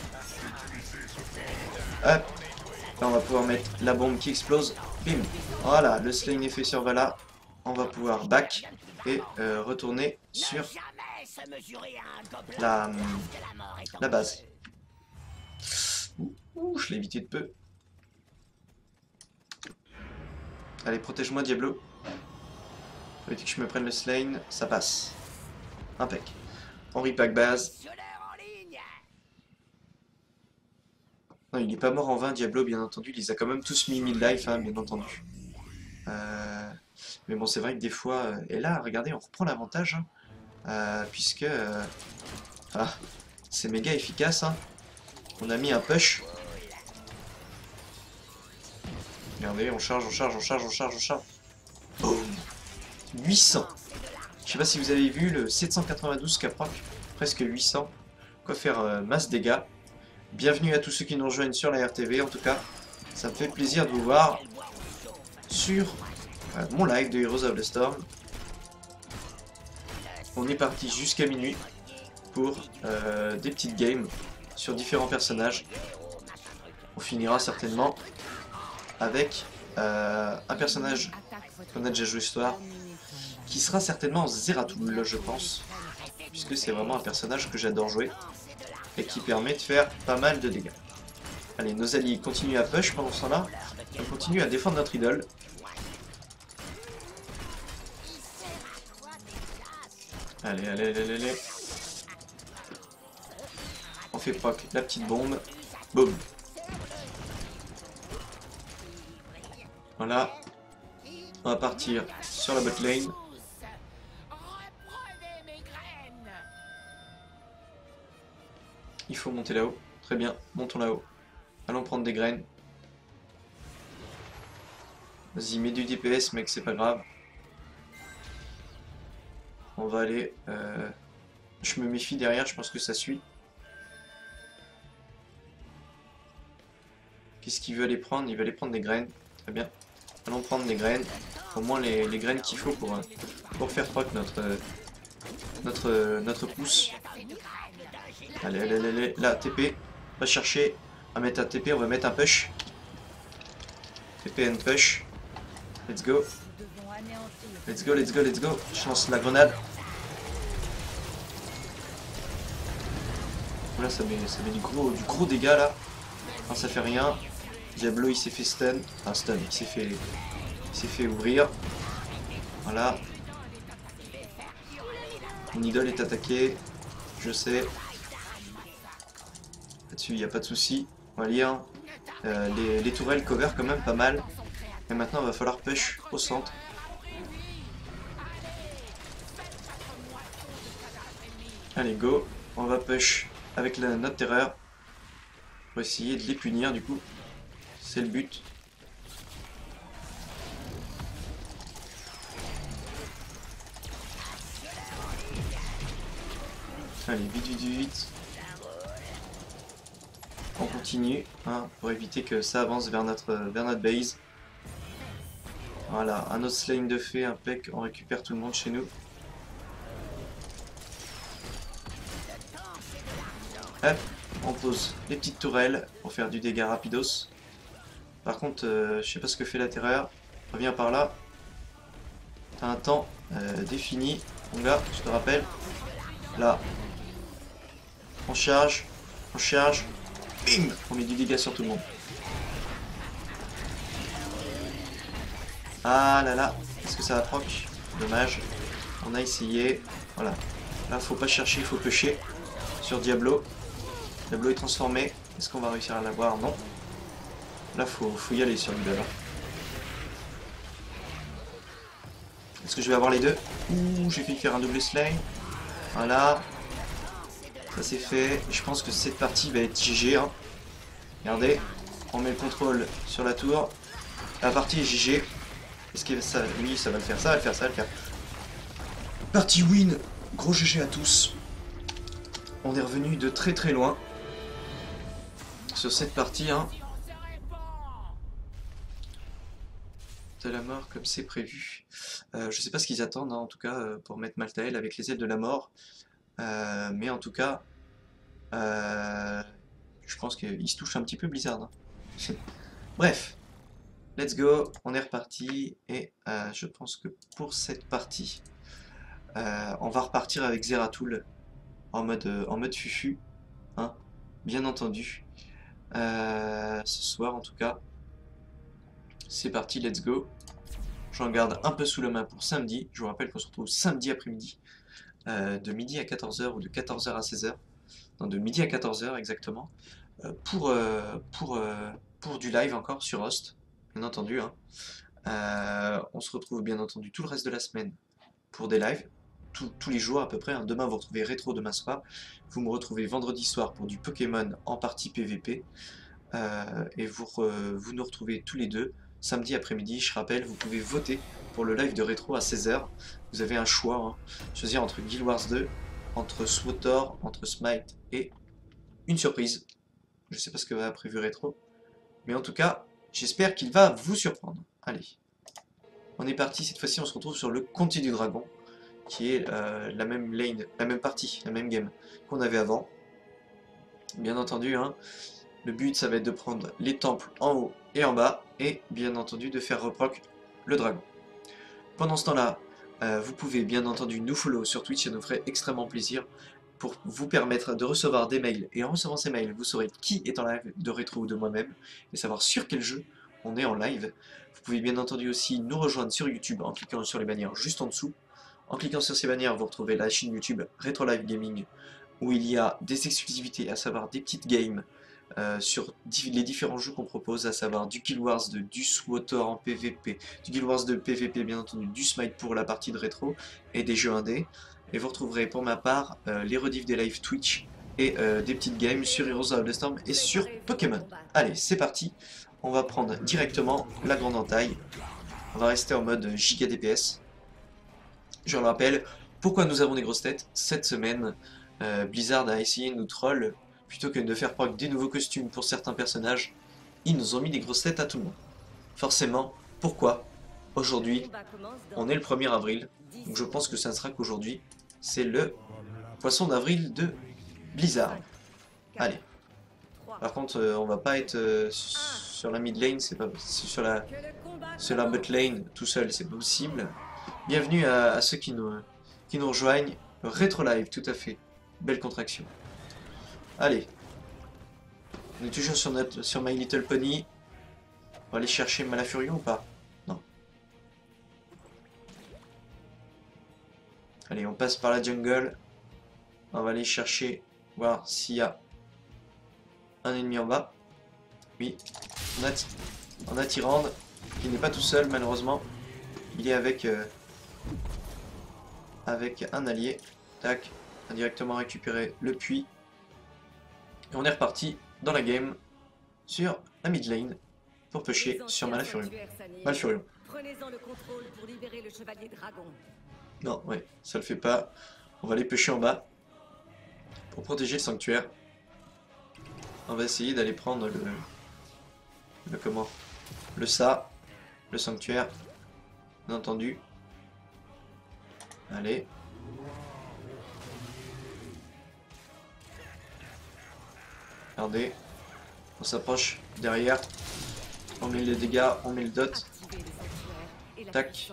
Hop. Là on va pouvoir mettre la bombe qui explose. Bim. Voilà, le slain est fait sur Vala. on va pouvoir back et euh, retourner sur la, la base. Ouh, ouh, je l'ai évité de peu. Allez, protège-moi, Diablo. Faut éviter que je me prenne le Slain, ça passe. Impec. On repack base. Non, il est pas mort en vain, Diablo, bien entendu. Il les a quand même tous mis mid-life, hein, bien entendu. Euh... Mais bon, c'est vrai que des fois... euh, Et là, regardez, on reprend l'avantage. Hein, euh, puisque... euh, Ah, c'est méga efficace. Hein. On a mis un push. Regardez, on charge, on charge, on charge, on charge, on charge. Boum, huit cents. Je sais pas si vous avez vu le sept cent quatre-vingt-douze Caproc, presque huit cents. Quoi faire euh, masse dégâts. Bienvenue à tous ceux qui nous rejoignent sur la R T V. En tout cas, ça me fait plaisir de vous voir sur euh, mon live de Heroes of the Storm. On est parti jusqu'à minuit pour euh, des petites games sur différents personnages. On finira certainement avec euh, un personnage qu'on a déjà joué ce soir, qui sera certainement Zeratul, je pense, puisque c'est vraiment un personnage que j'adore jouer et qui permet de faire pas mal de dégâts. Allez, nos alliés continuent à push pendant ce temps-là, on continue à défendre notre idole. Allez, allez, allez, allez, allez. On fait proc la petite bombe, boum. Voilà, on va partir sur la bot lane. Il faut monter là-haut. Très bien, montons là-haut. Allons prendre des graines. Vas-y, mets du D P S, mec, c'est pas grave. On va aller... Euh... Je me méfie derrière, je pense que ça suit. Qu'est-ce qu'il veut aller prendre? Il va aller prendre des graines. Très bien. Allons prendre des graines. Au moins les, les graines qu'il faut pour, pour faire proc notre, notre, notre pouce. Allez, allez, allez, allez. Là, T P. On va chercher. On va mettre un T P, on va mettre un push. T P and push. Let's go. Let's go, let's go, let's go. Je lance la grenade. Là, ça met, ça met du, gros, du gros dégât là. Enfin, ça fait rien. Diablo il s'est fait stun. Enfin, stun, il s'est fait, il s'est fait ouvrir. Voilà. Mon idole est attaqué. Je sais. Là-dessus, il n'y a pas de souci. On va lire. Euh, les, les tourelles cover quand même pas mal. Et maintenant, il va falloir push au centre. Allez, go. On va push avec la note terreur. Pour essayer de les punir, du coup. C'est le but. Allez, vite, vite, vite. On continue, hein, pour éviter que ça avance vers notre, vers notre base. Voilà, un autre slime de fée, un pec, on récupère tout le monde chez nous. Hop, on pose les petites tourelles pour faire du dégât rapidos. Par contre, euh, je sais pas ce que fait la terreur. Reviens par là. T'as un temps euh, défini. Donc là, je te rappelle. Là. On charge. On charge. Bim! On met du dégât sur tout le monde. Ah là là. Est-ce que ça va proc? Dommage. On a essayé. Voilà. Là, faut pas chercher, il faut pêcher. Sur Diablo. Diablo est transformé. Est-ce qu'on va réussir à l'avoir? Non. Là, faut, faut y aller sur l'idole. Est-ce que je vais avoir les deux? Ouh, j'ai fait faire un double slime. Voilà. Ça c'est fait. Je pense que cette partie va être G G. Hein. Regardez. On met le contrôle sur la tour. La partie est G G. Est-ce que ça... Oui, ça va le faire. Ça va le faire. Ça va le faire. Partie win. Gros G G à tous. On est revenu de très très loin. Sur cette partie, hein. De la mort comme c'est prévu. Euh, je sais pas ce qu'ils attendent, hein, en tout cas, euh, pour mettre Malthael avec les ailes de la mort. Euh, mais en tout cas, euh, je pense qu'il se touche un petit peu Blizzard. Hein. Bref, let's go, on est reparti. Et euh, je pense que pour cette partie, euh, on va repartir avec Zeratul en mode, euh, en mode fufu, hein, bien entendu. Euh, ce soir en tout cas. C'est parti, let's go. J'en garde un peu sous la main pour samedi. Je vous rappelle qu'on se retrouve samedi après-midi, euh, de midi à quatorze heures ou de quatorze heures à seize heures. Non, de midi à quatorze heures exactement. Euh, pour, euh, pour, euh, pour du live encore sur Host, bien entendu. Hein. Euh, on se retrouve bien entendu tout le reste de la semaine pour des lives. Tous, tous les jours à peu près. Hein. Demain, vous retrouvez Rétro demain soir. Vous me retrouvez vendredi soir pour du Pokémon en partie P V P. Euh, et vous, euh, vous nous retrouvez tous les deux samedi après-midi. Je rappelle, vous pouvez voter pour le live de Rétro à seize heures. Vous avez un choix, hein. Choisir entre Guild Wars deux, entre SWTOR, entre Smite et une surprise. Je sais pas ce que va prévu Rétro, mais en tout cas, j'espère qu'il va vous surprendre. Allez, on est parti. Cette fois-ci, on se retrouve sur le Conti du Dragon, qui est euh, la même lane, la même partie, la même game qu'on avait avant. Bien entendu, hein. Le but, ça va être de prendre les temples en haut et en bas, et bien entendu de faire reproc le dragon. Pendant ce temps-là, euh, vous pouvez bien entendu nous follow sur Twitch, ça nous ferait extrêmement plaisir pour vous permettre de recevoir des mails, et en recevant ces mails, vous saurez qui est en live de Rétro ou de moi-même, et savoir sur quel jeu on est en live. Vous pouvez bien entendu aussi nous rejoindre sur YouTube en cliquant sur les bannières juste en dessous. En cliquant sur ces bannières, vous retrouvez la chaîne YouTube Retro Live Gaming, où il y a des exclusivités, à savoir des petites games, Euh, sur les différents jeux qu'on propose, à savoir du Guild Wars deux, du SWTOR en P V P, du Guild Wars deux P V P bien entendu, du Smite pour la partie de rétro, et des jeux indés. Et vous retrouverez pour ma part euh, les rediffs des live Twitch et euh, des petites games sur Heroes of the Storm et sur Pokémon. Allez, c'est parti, on va prendre directement la grande entaille, on va rester en mode giga D P S. Je le rappelle, pourquoi nous avons des grosses têtes cette semaine, euh, Blizzard a essayé de nous troll. Plutôt que de faire proc des nouveaux costumes pour certains personnages, ils nous ont mis des grosses têtes à tout le monde. Forcément, pourquoi? Aujourd'hui, on est le premier avril, donc je pense que ça ne sera qu'aujourd'hui. C'est le poisson d'avril de Blizzard. Allez. Par contre, euh, on va pas être euh, sur la mid lane, c'est pas sur la sur la bot lane tout seul, c'est pas possible. Bienvenue à, à ceux qui nous qui nous rejoignent. Rétro Live, tout à fait. Belle contraction. Allez, on est toujours sur, notre, sur My Little Pony. On va aller chercher Malafurion ou pas? Non. Allez, on passe par la jungle. On va aller chercher, voir s'il y a un ennemi en bas. Oui, on a, on a Tyrande, qui n'est pas tout seul malheureusement. Il est avec, euh, avec un allié. Tac, on a directement récupéré le puits. Et on est reparti dans la game sur la mid lane pour pusher sur Malafurion. Malfurion. Prenez-en le contrôle pour libérer le chevalier dragon. Non, ouais, ça le fait pas. On va aller pusher en bas pour protéger le sanctuaire. On va essayer d'aller prendre le, le comment, le ça, le sanctuaire, bien entendu. Allez. Regardez, on s'approche derrière, on met les dégâts, on met le dot. Tac.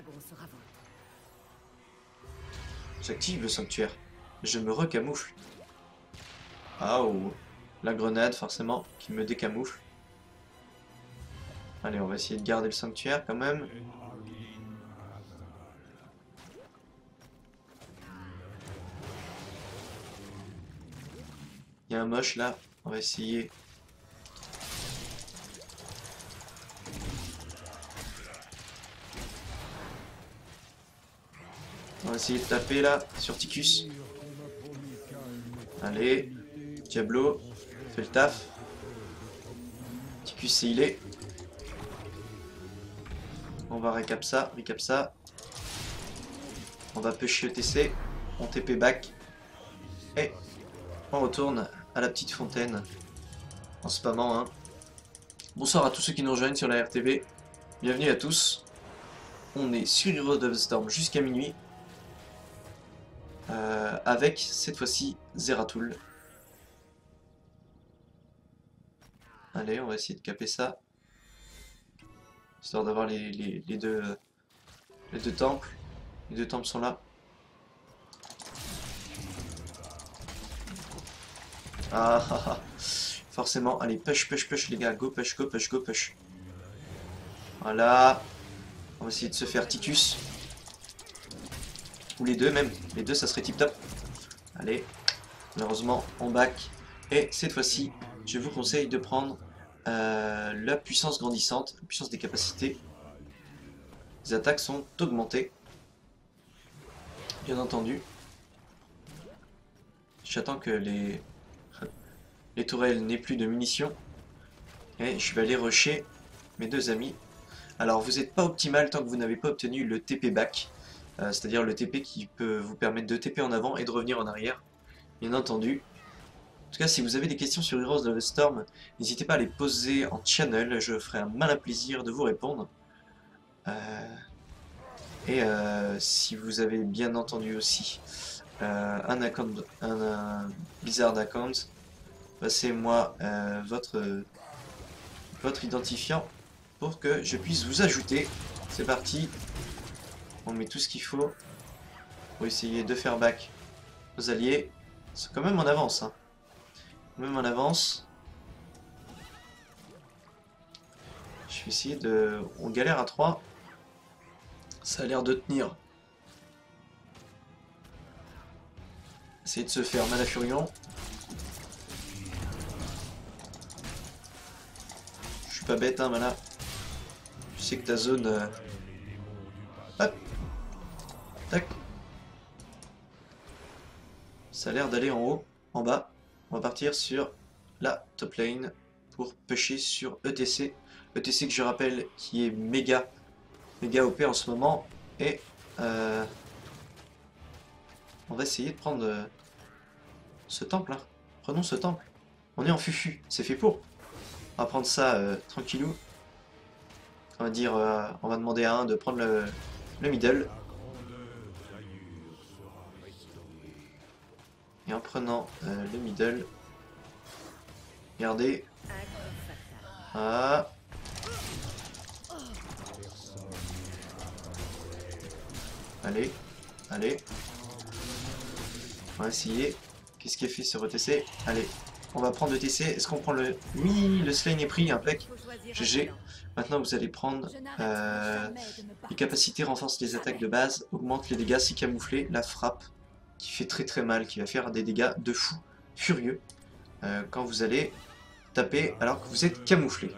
J'active le sanctuaire. Je me recamoufle. Ah oh, la grenade forcément qui me décamoufle. Allez, on va essayer de garder le sanctuaire quand même. Il y a un moche là, on va essayer. On va essayer de taper là, sur Ticus. Allez, Diablo, fait le taf. Ticus c'est healé. On va récap ça, récap ça. On va pusher le T C, on T P back. Et on retourne à la petite fontaine en spammant. Hein. Bonsoir à tous ceux qui nous rejoignent sur la R T V. Bienvenue à tous. On est sur Heroes of the Storm jusqu'à minuit. Euh, avec cette fois-ci Zeratul. Allez, on va essayer de caper ça. histoire d'avoir les, les, les deux, les deux temples. Les deux temples sont là. Ah ah ah. Forcément, allez, push, push, push les gars, go push, go push, go push. Voilà. On va essayer de se faire Ticus. Ou les deux même, les deux ça serait tip top. Allez, malheureusement on back. Et cette fois-ci, je vous conseille de prendre euh, la puissance grandissante, la puissance des capacités. Les attaques sont augmentées. Bien entendu. J'attends que les... les tourelles n'aient plus de munitions. Et je vais aller rusher mes deux amis. Alors vous n'êtes pas optimal tant que vous n'avez pas obtenu le T P back. Euh, C'est-à-dire le T P qui peut vous permettre de T P en avant et de revenir en arrière. Bien entendu. En tout cas, si vous avez des questions sur Heroes of the Storm, n'hésitez pas à les poser en channel. Je ferai un malin plaisir de vous répondre. Euh... Et euh, si vous avez bien entendu aussi euh, un account, un, un Blizzard account, passez-moi euh, votre, votre identifiant pour que je puisse vous ajouter. C'est parti. On met tout ce qu'il faut pour essayer de faire back nos alliés. C'est quand même en avance. Hein. Même en avance. Je vais essayer de... On galère à trois. Ça a l'air de tenir. Essayer de se faire Malafurion. Je suis pas bête, hein, Mana. Je sais que ta zone... Euh... Hop. Tac. Ça a l'air d'aller en haut, en bas. On va partir sur la top lane pour pusher sur E T C. E T C que je rappelle qui est méga, méga O P en ce moment. Et euh, on va essayer de prendre euh, ce temple là. Prenons ce temple. On est en fufu, c'est fait pour. On va prendre ça euh, tranquillou. On va dire, euh, on va demander à un de prendre le, le middle. Et en prenant euh, le middle, regardez. Ah. Allez, allez. On va essayer. Qu'est-ce qu'il a fait sur E T C? Allez, on va prendre E T C. Est-ce qu'on prend le... Oui, le Slain est pris, impec. G G. Maintenant, vous allez prendre euh, les capacités, renforce les attaques de base, augmente les dégâts, c'est camouflé, la frappe, qui fait très très mal, qui va faire des dégâts de fou, furieux, euh, quand vous allez taper alors que vous êtes camouflé.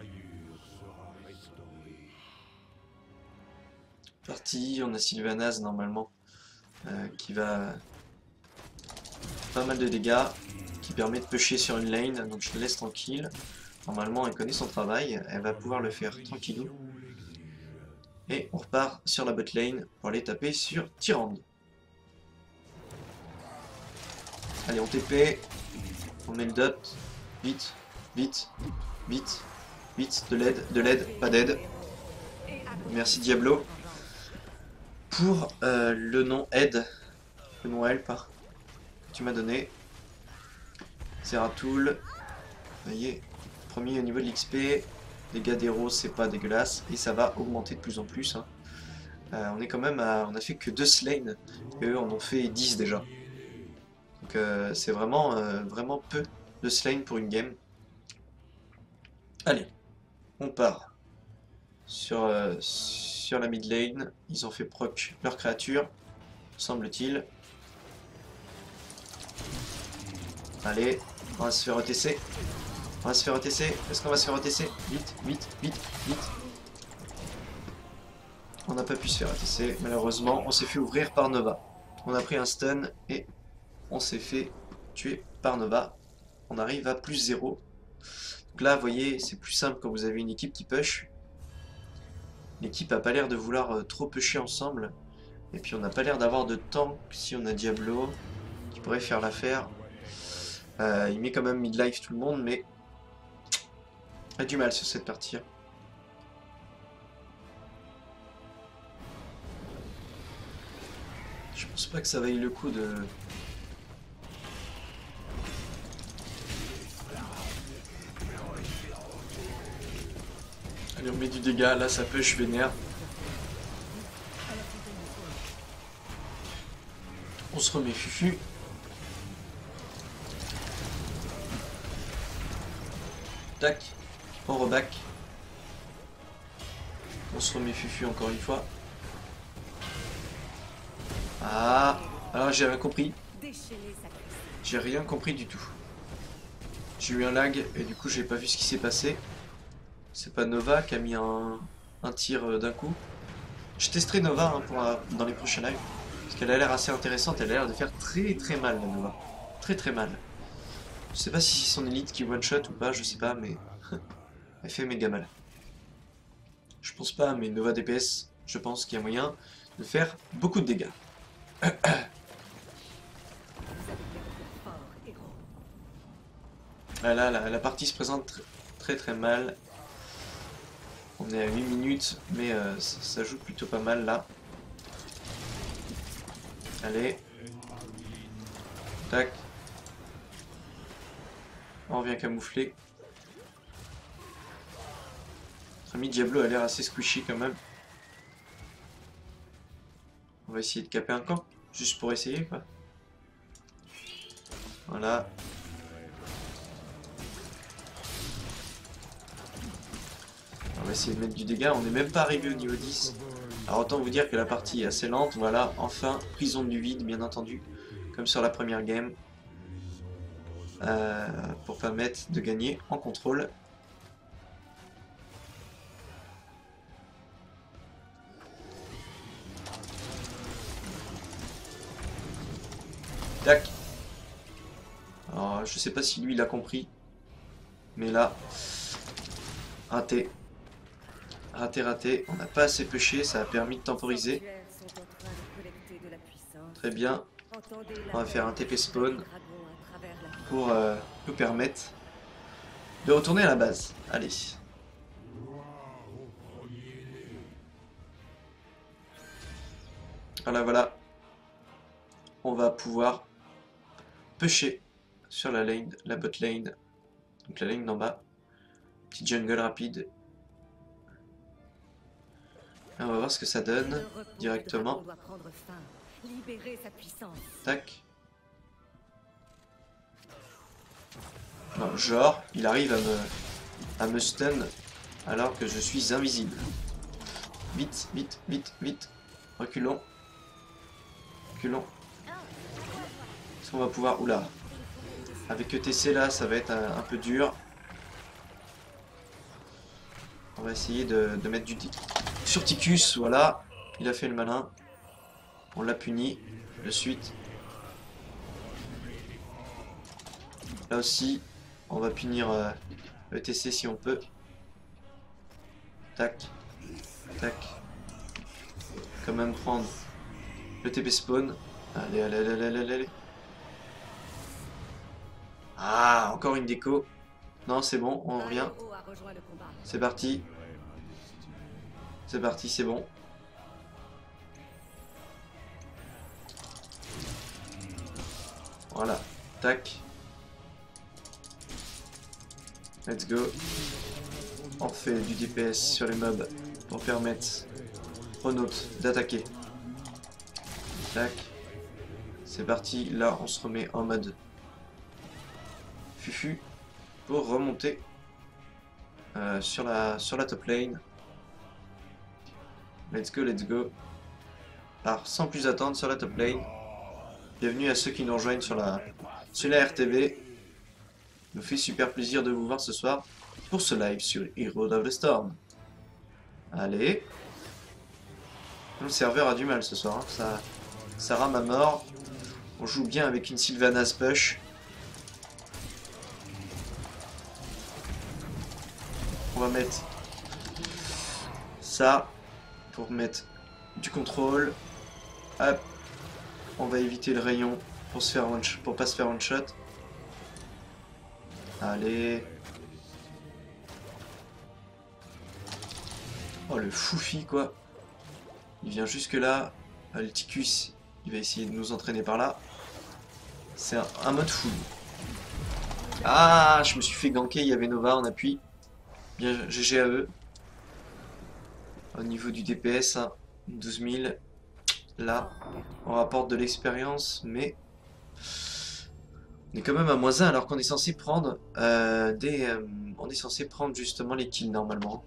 Parti, on a Sylvanas normalement, euh, qui va pas mal de dégâts, qui permet de pusher sur une lane, donc je la laisse tranquille. Normalement, elle connaît son travail, elle va pouvoir le faire tranquillou. Et on repart sur la bot lane pour aller taper sur Tyrande. Allez, on T P, on met le dot, vite, vite, vite, vite, de l'aide, de l'aide, pas d'aide. Merci Diablo pour euh, le nom aide, le nom help que tu m'as donné. Zeratul, vous voyez. Premier au niveau de l'X P, dégâts d'héros c'est pas dégueulasse et ça va augmenter de plus en plus. Hein. Euh, on est quand même à, on a fait que deux slains et eux en ont fait dix déjà. Donc euh, c'est vraiment, euh, vraiment peu de slain pour une game. Allez, on part sur, euh, sur la mid lane. Ils ont fait proc leur créature, semble-t-il. Allez, on va se faire E T C. On va se faire E T C. Est-ce qu'on va se faire E T C? Vite, vite, vite, vite. On n'a pas pu se faire E T C, malheureusement. On s'est fait ouvrir par Nova. On a pris un stun et on s'est fait tuer par Nova. On arrive à plus zéro. Donc là, vous voyez, c'est plus simple quand vous avez une équipe qui push. L'équipe n'a pas l'air de vouloir euh, trop pusher ensemble. Et puis on n'a pas l'air d'avoir de tank si on a Diablo qui pourrait faire l'affaire. Euh, il met quand même midlife tout le monde, mais a du mal sur cette partie. Je pense pas que ça vaille le coup de... Allez, on met du dégât, là ça push vénère. On se remet fufu. Tac, on reback. On se remet fufu encore une fois. Ah, alors j'ai rien compris. J'ai rien compris du tout. J'ai eu un lag et du coup j'ai pas vu ce qui s'est passé. C'est pas Nova qui a mis un, un tir d'un coup. Je testerai Nova hein, pour la, dans les prochains lives. Parce qu'elle a l'air assez intéressante, elle a l'air de faire très très mal la Nova. Très très mal. Je sais pas si c'est son élite qui one shot ou pas, je sais pas, mais elle fait méga mal. Je pense pas, mais Nova D P S, je pense qu'il y a moyen de faire beaucoup de dégâts. Là, là, la, la partie se présente tr très très mal. On est à huit minutes, mais euh, ça, ça joue plutôt pas mal là. Allez. Tac. On vient camoufler. Notre ami Diablo a l'air assez squishy quand même. On va essayer de caper un camp, juste pour essayer quoi. Voilà. On va essayer de mettre du dégât, on n'est même pas arrivé au niveau dix. Alors autant vous dire que la partie est assez lente, voilà, enfin, prison du vide bien entendu, comme sur la première game. Euh, pour permettre de gagner en contrôle. Tac. Alors je sais pas si lui il a compris. Mais là, raté. Raté, raté. On n'a pas assez pêché, ça a permis de temporiser. Très bien. On va faire un T P spawn pour euh, nous permettre de retourner à la base. Allez. Voilà, voilà. On va pouvoir pêcher sur la lane, la bot lane. Donc la lane d'en bas. Petit jungle rapide. Et on va voir ce que ça donne directement. Tac. Non, genre, il arrive à me, à me stun alors que je suis invisible. Vite, vite, vite, vite. Reculons. Reculons. Est-ce qu'on va pouvoir... Oula. Avec E T C là, ça va être un, un peu dur. On va essayer de, de mettre du... Sur Ticus, voilà. Il a fait le malin. On l'a puni. De suite. Là aussi, on va punir euh, E T C si on peut. Tac. Tac. Quand même prendre le T P spawn. Allez, allez, allez, allez, allez, allez. Ah, encore une déco. Non, c'est bon, on revient. C'est parti. C'est parti, c'est bon. Voilà. Tac. Let's go. On fait du D P S sur les mobs pour permettre aux nôtres d'attaquer. Tac. C'est parti. Là, on se remet en mode Fufu pour remonter euh, sur la sur la top lane. Let's go, let's go. Alors, sans plus attendre sur la top lane. Bienvenue à ceux qui nous rejoignent sur la sur la R T V. Nous fait super plaisir de vous voir ce soir pour ce live sur Heroes of the Storm. Allez. Le serveur a du mal ce soir, hein. ça, ça rame à mort. On joue bien avec une Sylvanas push. On va mettre ça pour mettre du contrôle. Hop. On va éviter le rayon pour se faire one shot, pour pas se faire one shot. Allez. Oh le foufi quoi. Il vient jusque là. Le Ticus, il va essayer de nous entraîner par là. C'est un, un mode fou. Ah, je me suis fait ganker, il y avait Nova en appui. Bien, G G à eux. Au niveau du D P S, hein, douze mille. Là, on rapporte de l'expérience, mais on est quand même à moins un alors qu'on est censé prendre euh, des... euh, on est censé prendre justement les kills normalement.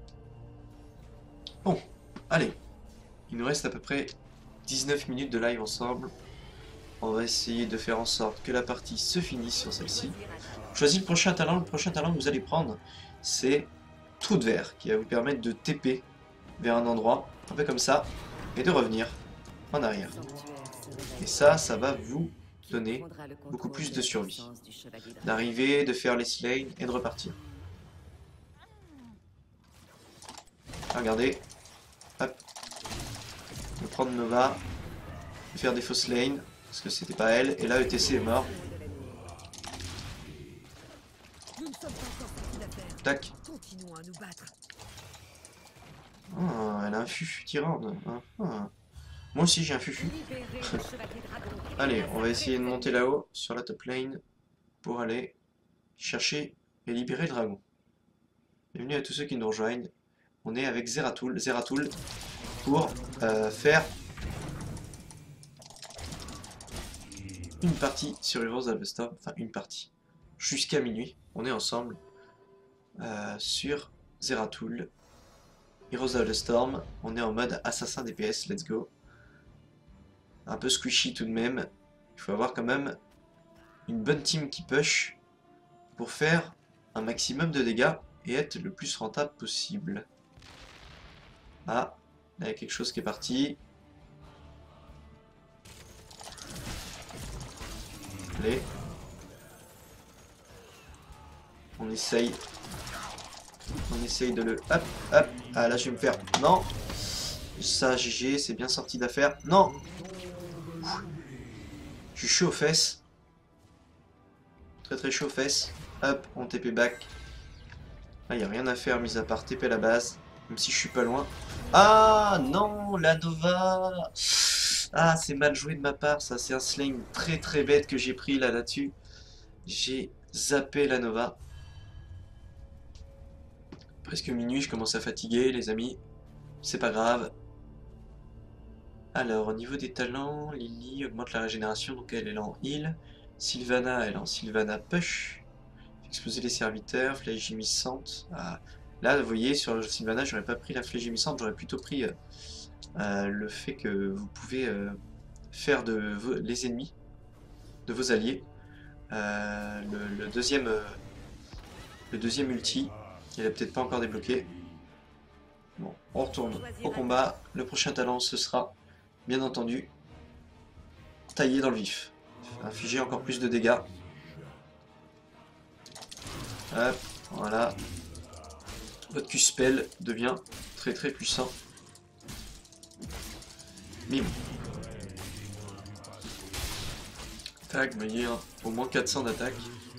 Bon, allez. Il nous reste à peu près dix-neuf minutes de live ensemble. On va essayer de faire en sorte que la partie se finisse sur celle-ci. Choisis le prochain talent. Le prochain talent que vous allez prendre, c'est Trou de Verre, qui va vous permettre de T P vers un endroit, un peu comme ça, et de revenir en arrière. Et ça, ça va vous donner beaucoup plus de survie. D'arriver, de faire les slays et de repartir. Regardez. Hop. Je vais prendre Nova. Je vais faire des fausses lanes. Parce que c'était pas elle. Et là, E T C est mort. Tac. Oh, elle a un fufu tyrande. Ah, ah. Moi aussi j'ai un fufu. Allez, on va essayer de monter là-haut, sur la top lane, pour aller chercher et libérer le dragon. Bienvenue à tous ceux qui nous rejoignent. On est avec Zeratul, Zeratul pour euh, faire une partie sur Heroes of the Storm. Enfin, une partie. Jusqu'à minuit, on est ensemble euh, sur Zeratul. Heroes of the Storm, on est en mode assassin D P S, let's go. Un peu squishy tout de même. Il faut avoir quand même une bonne team qui push pour faire un maximum de dégâts et être le plus rentable possible. Ah, là il y a quelque chose qui est parti. Allez. On essaye. On essaye de le... Hop, hop. Ah là je vais me faire... Non. Ça, G G, c'est bien sorti d'affaire. Non. Je suis chaud aux fesses. Très très chaud aux fesses. Hop, on T P back. Là, il n'y a rien à faire, mis à part T P la base. Même si je suis pas loin. Ah non, la Nova. Ah, c'est mal joué de ma part, ça. C'est un sling très très bête que j'ai pris là là-dessus. J'ai zappé la Nova. Presque minuit, je commence à fatiguer, les amis. C'est pas grave. Alors, au niveau des talents, Lily augmente la régénération, donc elle est en heal. Sylvana, elle est en Sylvana push. Exploser les serviteurs, flèche gémissante. Ah. Là, vous voyez, sur Sylvana, j'aurais pas pris la flèche gémissante, j'aurais plutôt pris euh, euh, le fait que vous pouvez euh, faire de vos, les ennemis, de vos alliés. Euh, le, le deuxième, euh, le deuxième ulti, il a peut-être pas encore débloqué. Bon, on retourne au combat. Le prochain talent, ce sera, bien entendu, tailler dans le vif. Infliger encore plus de dégâts. Hop, voilà. Votre Q-spell devient très très puissant. Bim. Tac, vous voyez, hein, au moins quatre cents d'attaque.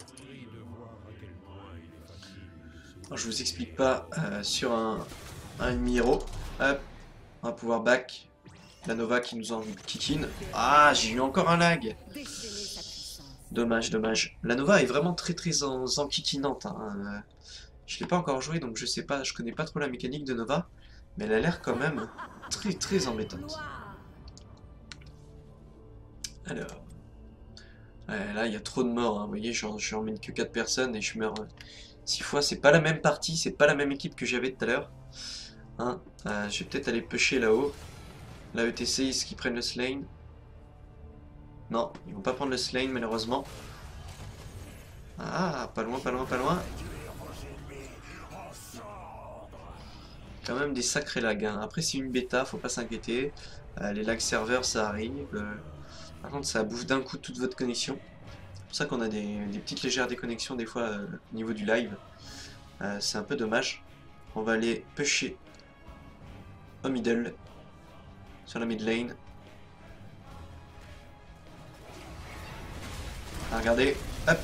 Je vous explique pas euh, sur un, un ennemi héros. Hop, on va pouvoir back. La Nova qui nous en kikine. Ah, j'ai eu encore un lag. Dommage, dommage. La Nova est vraiment très très en, en kikinante. Hein. Je l'ai pas encore joué, donc je sais pas, je connais pas trop la mécanique de Nova, mais elle a l'air quand même très très embêtante. Alors, ouais, là il y a trop de morts. Hein. Vous voyez, je n'emmène que quatre personnes et je meurs six fois. C'est pas la même partie, c'est pas la même équipe que j'avais tout à l'heure. Hein. Euh, je vais peut-être aller pusher là-haut. La E T C, est-ce qu'ils prennent le slain? Non, ils vont pas prendre le slain malheureusement. Ah, pas loin, pas loin, pas loin. Quand même des sacrés lags. Hein. Après, c'est une bêta, faut pas s'inquiéter. Euh, les lags serveurs, ça arrive. Euh, par contre, ça bouffe d'un coup toute votre connexion. C'est pour ça qu'on a des, des petites légères déconnexions des fois euh, au niveau du live. Euh, c'est un peu dommage. On va aller pusher au middle. Sur la mid lane. Ah, regardez. Hop.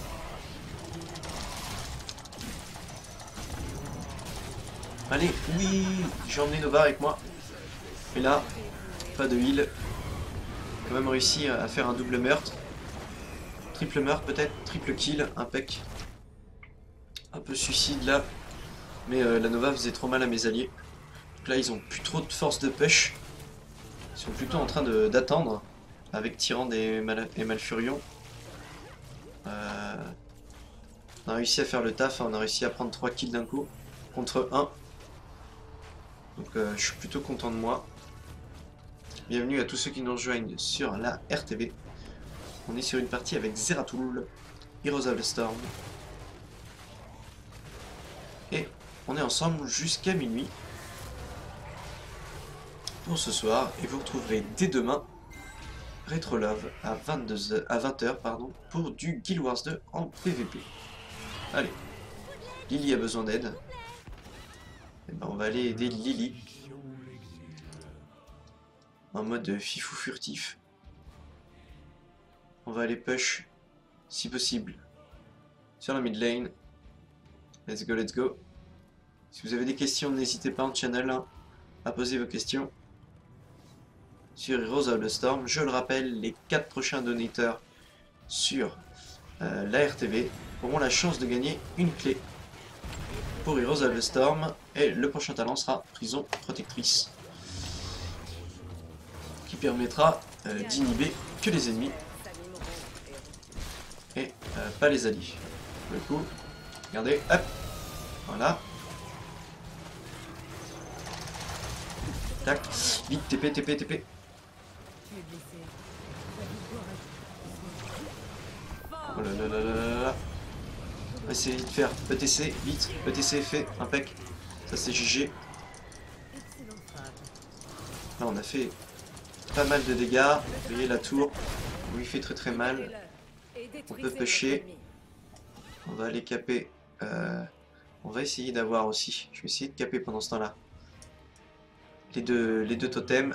Allez, oui, j'ai emmené Nova avec moi. Et là, pas de heal. Quand même réussi à faire un double meurtre. Triple meurtre peut-être, triple kill, impec. Un peu suicide là. Mais euh, la Nova faisait trop mal à mes alliés. Donc là, ils ont plus trop de force de push. Ils sont plutôt en train d'attendre avec Tyrande et, Mal et Malfurion. Euh, on a réussi à faire le taf, hein, on a réussi à prendre trois kills d'un coup contre un. Donc euh, je suis plutôt content de moi. Bienvenue à tous ceux qui nous rejoignent sur la R T V. On est sur une partie avec Zeratul, Heroes of the Storm. Et on est ensemble jusqu'à minuit pour ce soir. Et vous retrouverez dès demain Retrolove à, vingt-deux heures, à vingt heures pardon, pour du Guild Wars deux en P V P. Allez, Lily a besoin d'aide. Et ben on va aller aider Lily. En mode fifou furtif. On va aller push, si possible, sur la mid lane. Let's go, let's go. Si vous avez des questions, n'hésitez pas en channel hein, à poser vos questions. Sur Heroes of the Storm, je le rappelle, les quatre prochains donateurs sur euh, la R T V auront la chance de gagner une clé pour Heroes of the Storm. Et le prochain talent sera Prison Protectrice, qui permettra euh, d'inhiber que les ennemis et euh, pas les alliés. Du coup, regardez, hop, voilà. Tac, vite, T P, T P, T P. Oh là là là là là là. On va essayer de faire E T C, vite, E T C fait, impec. Ça c'est G G. Là on a fait pas mal de dégâts. Vous voyez la tour, où il fait très très mal. On peut pêcher. On va aller caper. Euh, on va essayer d'avoir aussi. Je vais essayer de caper pendant ce temps-là. Les deux, les deux totems.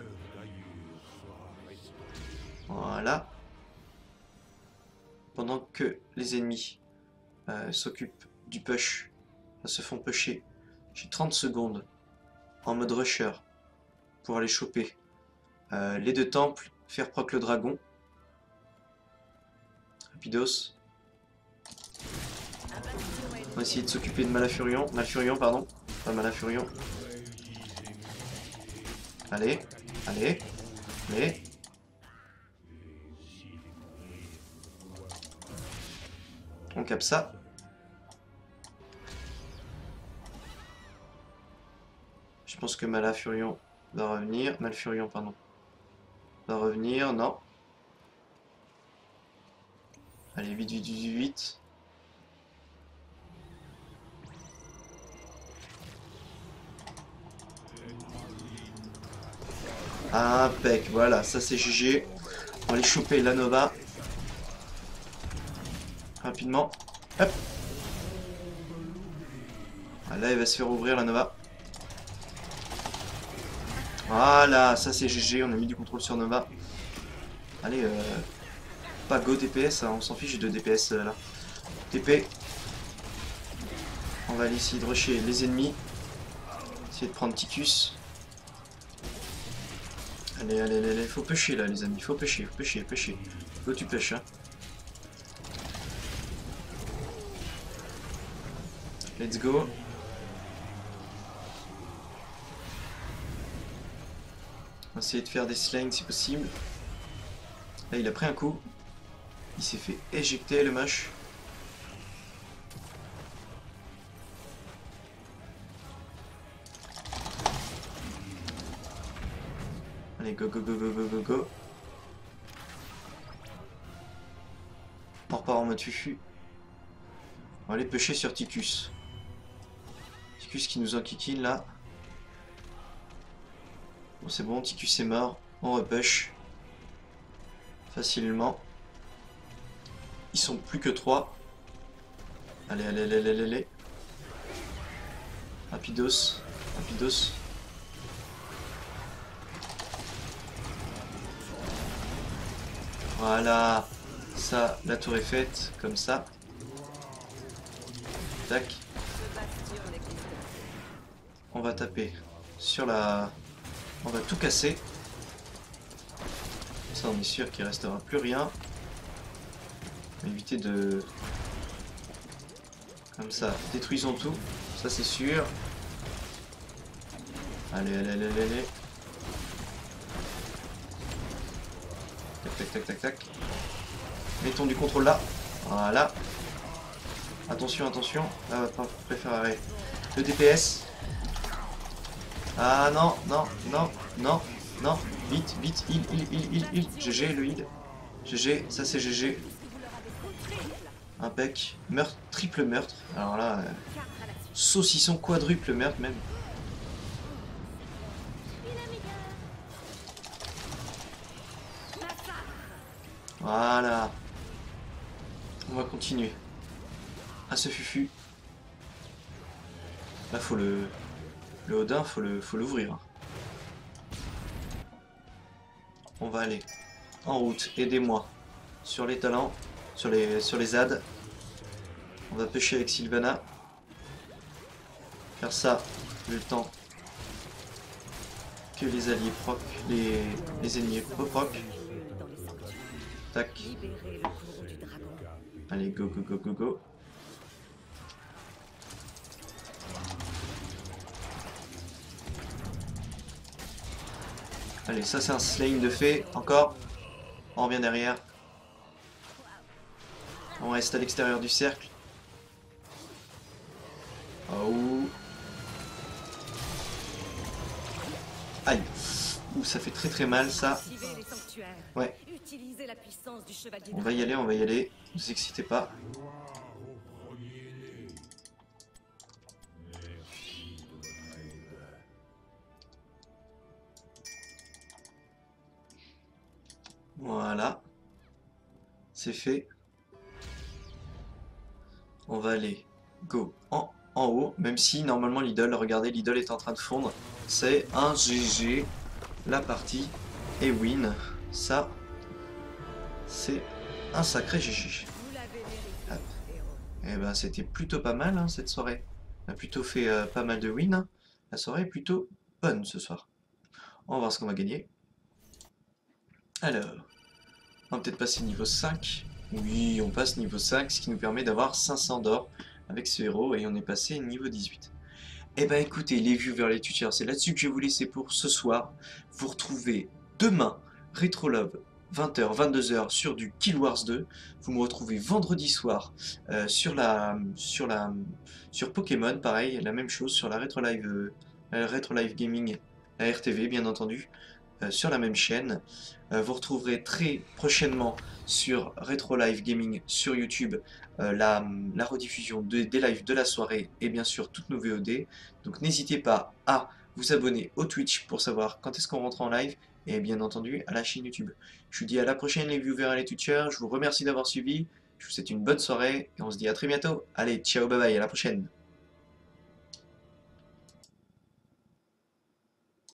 Voilà. Pendant que les ennemis euh, s'occupent du push, se font pusher, j'ai trente secondes en mode rusher pour aller choper euh, les deux temples, faire proc le dragon. Rapidos. On va essayer de s'occuper de Malfurion, Malfurion pardon, pas Malfurion. Allez, allez, allez. On capte ça. Je pense que Malfurion va revenir. Malfurion, pardon. Va revenir, non. Allez, vite, vite, vite, vite. Impec, voilà, ça c'est G G. On va aller choper la Nova. Rapidement. Hop. Ah, là, il va se faire ouvrir la Nova. Voilà, ça c'est G G. On a mis du contrôle sur Nova. Allez, euh, pas go D P S, hein, on s'en fiche de D P S euh, là. T P. On va aller essayer de rusher les ennemis. Essayer de prendre Ticus. Allez, allez, allez, allez, faut pêcher là, les amis. Faut pêcher, faut pêcher, pêcher. Go, tu pêches, hein. Let's go. On va essayer de faire des slangs si possible. Là, il a pris un coup. Il s'est fait éjecter le moche. Allez, go, go, go, go, go, go, go. On repart en mode fufu. On va aller pêcher sur Ticus. Ticus qui nous enquiquine là. Bon, c'est bon, Ticus est mort. On repush. Facilement. Ils sont plus que trois. Allez, allez, allez, allez, allez. Rapidos. Rapidos. Voilà. Ça, la tour est faite. Comme ça. Tac. On va taper sur la... On va tout casser. Ça, on est sûr qu'il restera plus rien. On va éviter de... Comme ça, détruisons tout. Ça, c'est sûr. Allez, allez, allez, allez, allez. Tac, tac, tac, tac, tac. Mettons du contrôle là. Voilà. Attention, attention. Là, on va préférer le D P S. Ah non, non, non, non, non. Vite, vite, heal, heal, heal, heal, heal. G G, le heal. G G, ça c'est G G. Impec. Meurtre, triple meurtre. Alors là, euh, saucisson quadruple meurtre même. Voilà. On va continuer. Ah, ce fufu. Là, faut le... Le Odin, faut le, faut l'ouvrir. On va aller en route. Aidez-moi. Sur les talents. Sur les, sur les Z A D. On va pêcher avec Sylvana. Faire ça, le temps que les alliés proc, les, les ennemis reproc. Tac. Allez, go, go, go, go, go. Allez, ça c'est un slaying de fée. Encore. On revient derrière. On reste à l'extérieur du cercle. Oh. Aïe. Ouh, ça fait très très mal ça. Ouais. On va y aller, on va y aller. Ne vous excitez pas. Voilà. C'est fait. On va aller go en, en haut, même si normalement l'idole, regardez, l'idole est en train de fondre. C'est un G G. La partie est win. Ça, c'est un sacré G G. Et ben c'était plutôt pas mal hein, cette soirée. On a plutôt fait euh, pas mal de wins. Hein. La soirée est plutôt bonne ce soir. On va voir ce qu'on va gagner. Alors, on va peut-être passer niveau cinq. Oui, on passe niveau cinq, ce qui nous permet d'avoir cinq cents d'or avec ce héros et on est passé niveau dix-huit. Et bah écoutez les viewers, les tuteurs, c'est là-dessus que je vais vous laisser pour ce soir. Vous retrouvez demain RetroLove vingt heures, vingt-deux heures sur du Guild Wars deux. Vous me retrouvez vendredi soir euh, sur la sur la sur Pokémon, pareil, la même chose sur la RetroLive euh, RetroLive Gaming, la R T V bien entendu, euh, sur la même chaîne. Euh, vous retrouverez très prochainement sur RetroLive Gaming sur YouTube euh, la, la rediffusion de, des lives de la soirée et bien sûr toutes nos V O D. Donc n'hésitez pas à vous abonner au Twitch pour savoir quand est-ce qu'on rentre en live et bien entendu à la chaîne YouTube. Je vous dis à la prochaine les viewers et les Twitchers, je vous remercie d'avoir suivi, je vous souhaite une bonne soirée et on se dit à très bientôt. Allez, ciao, bye bye, à la prochaine.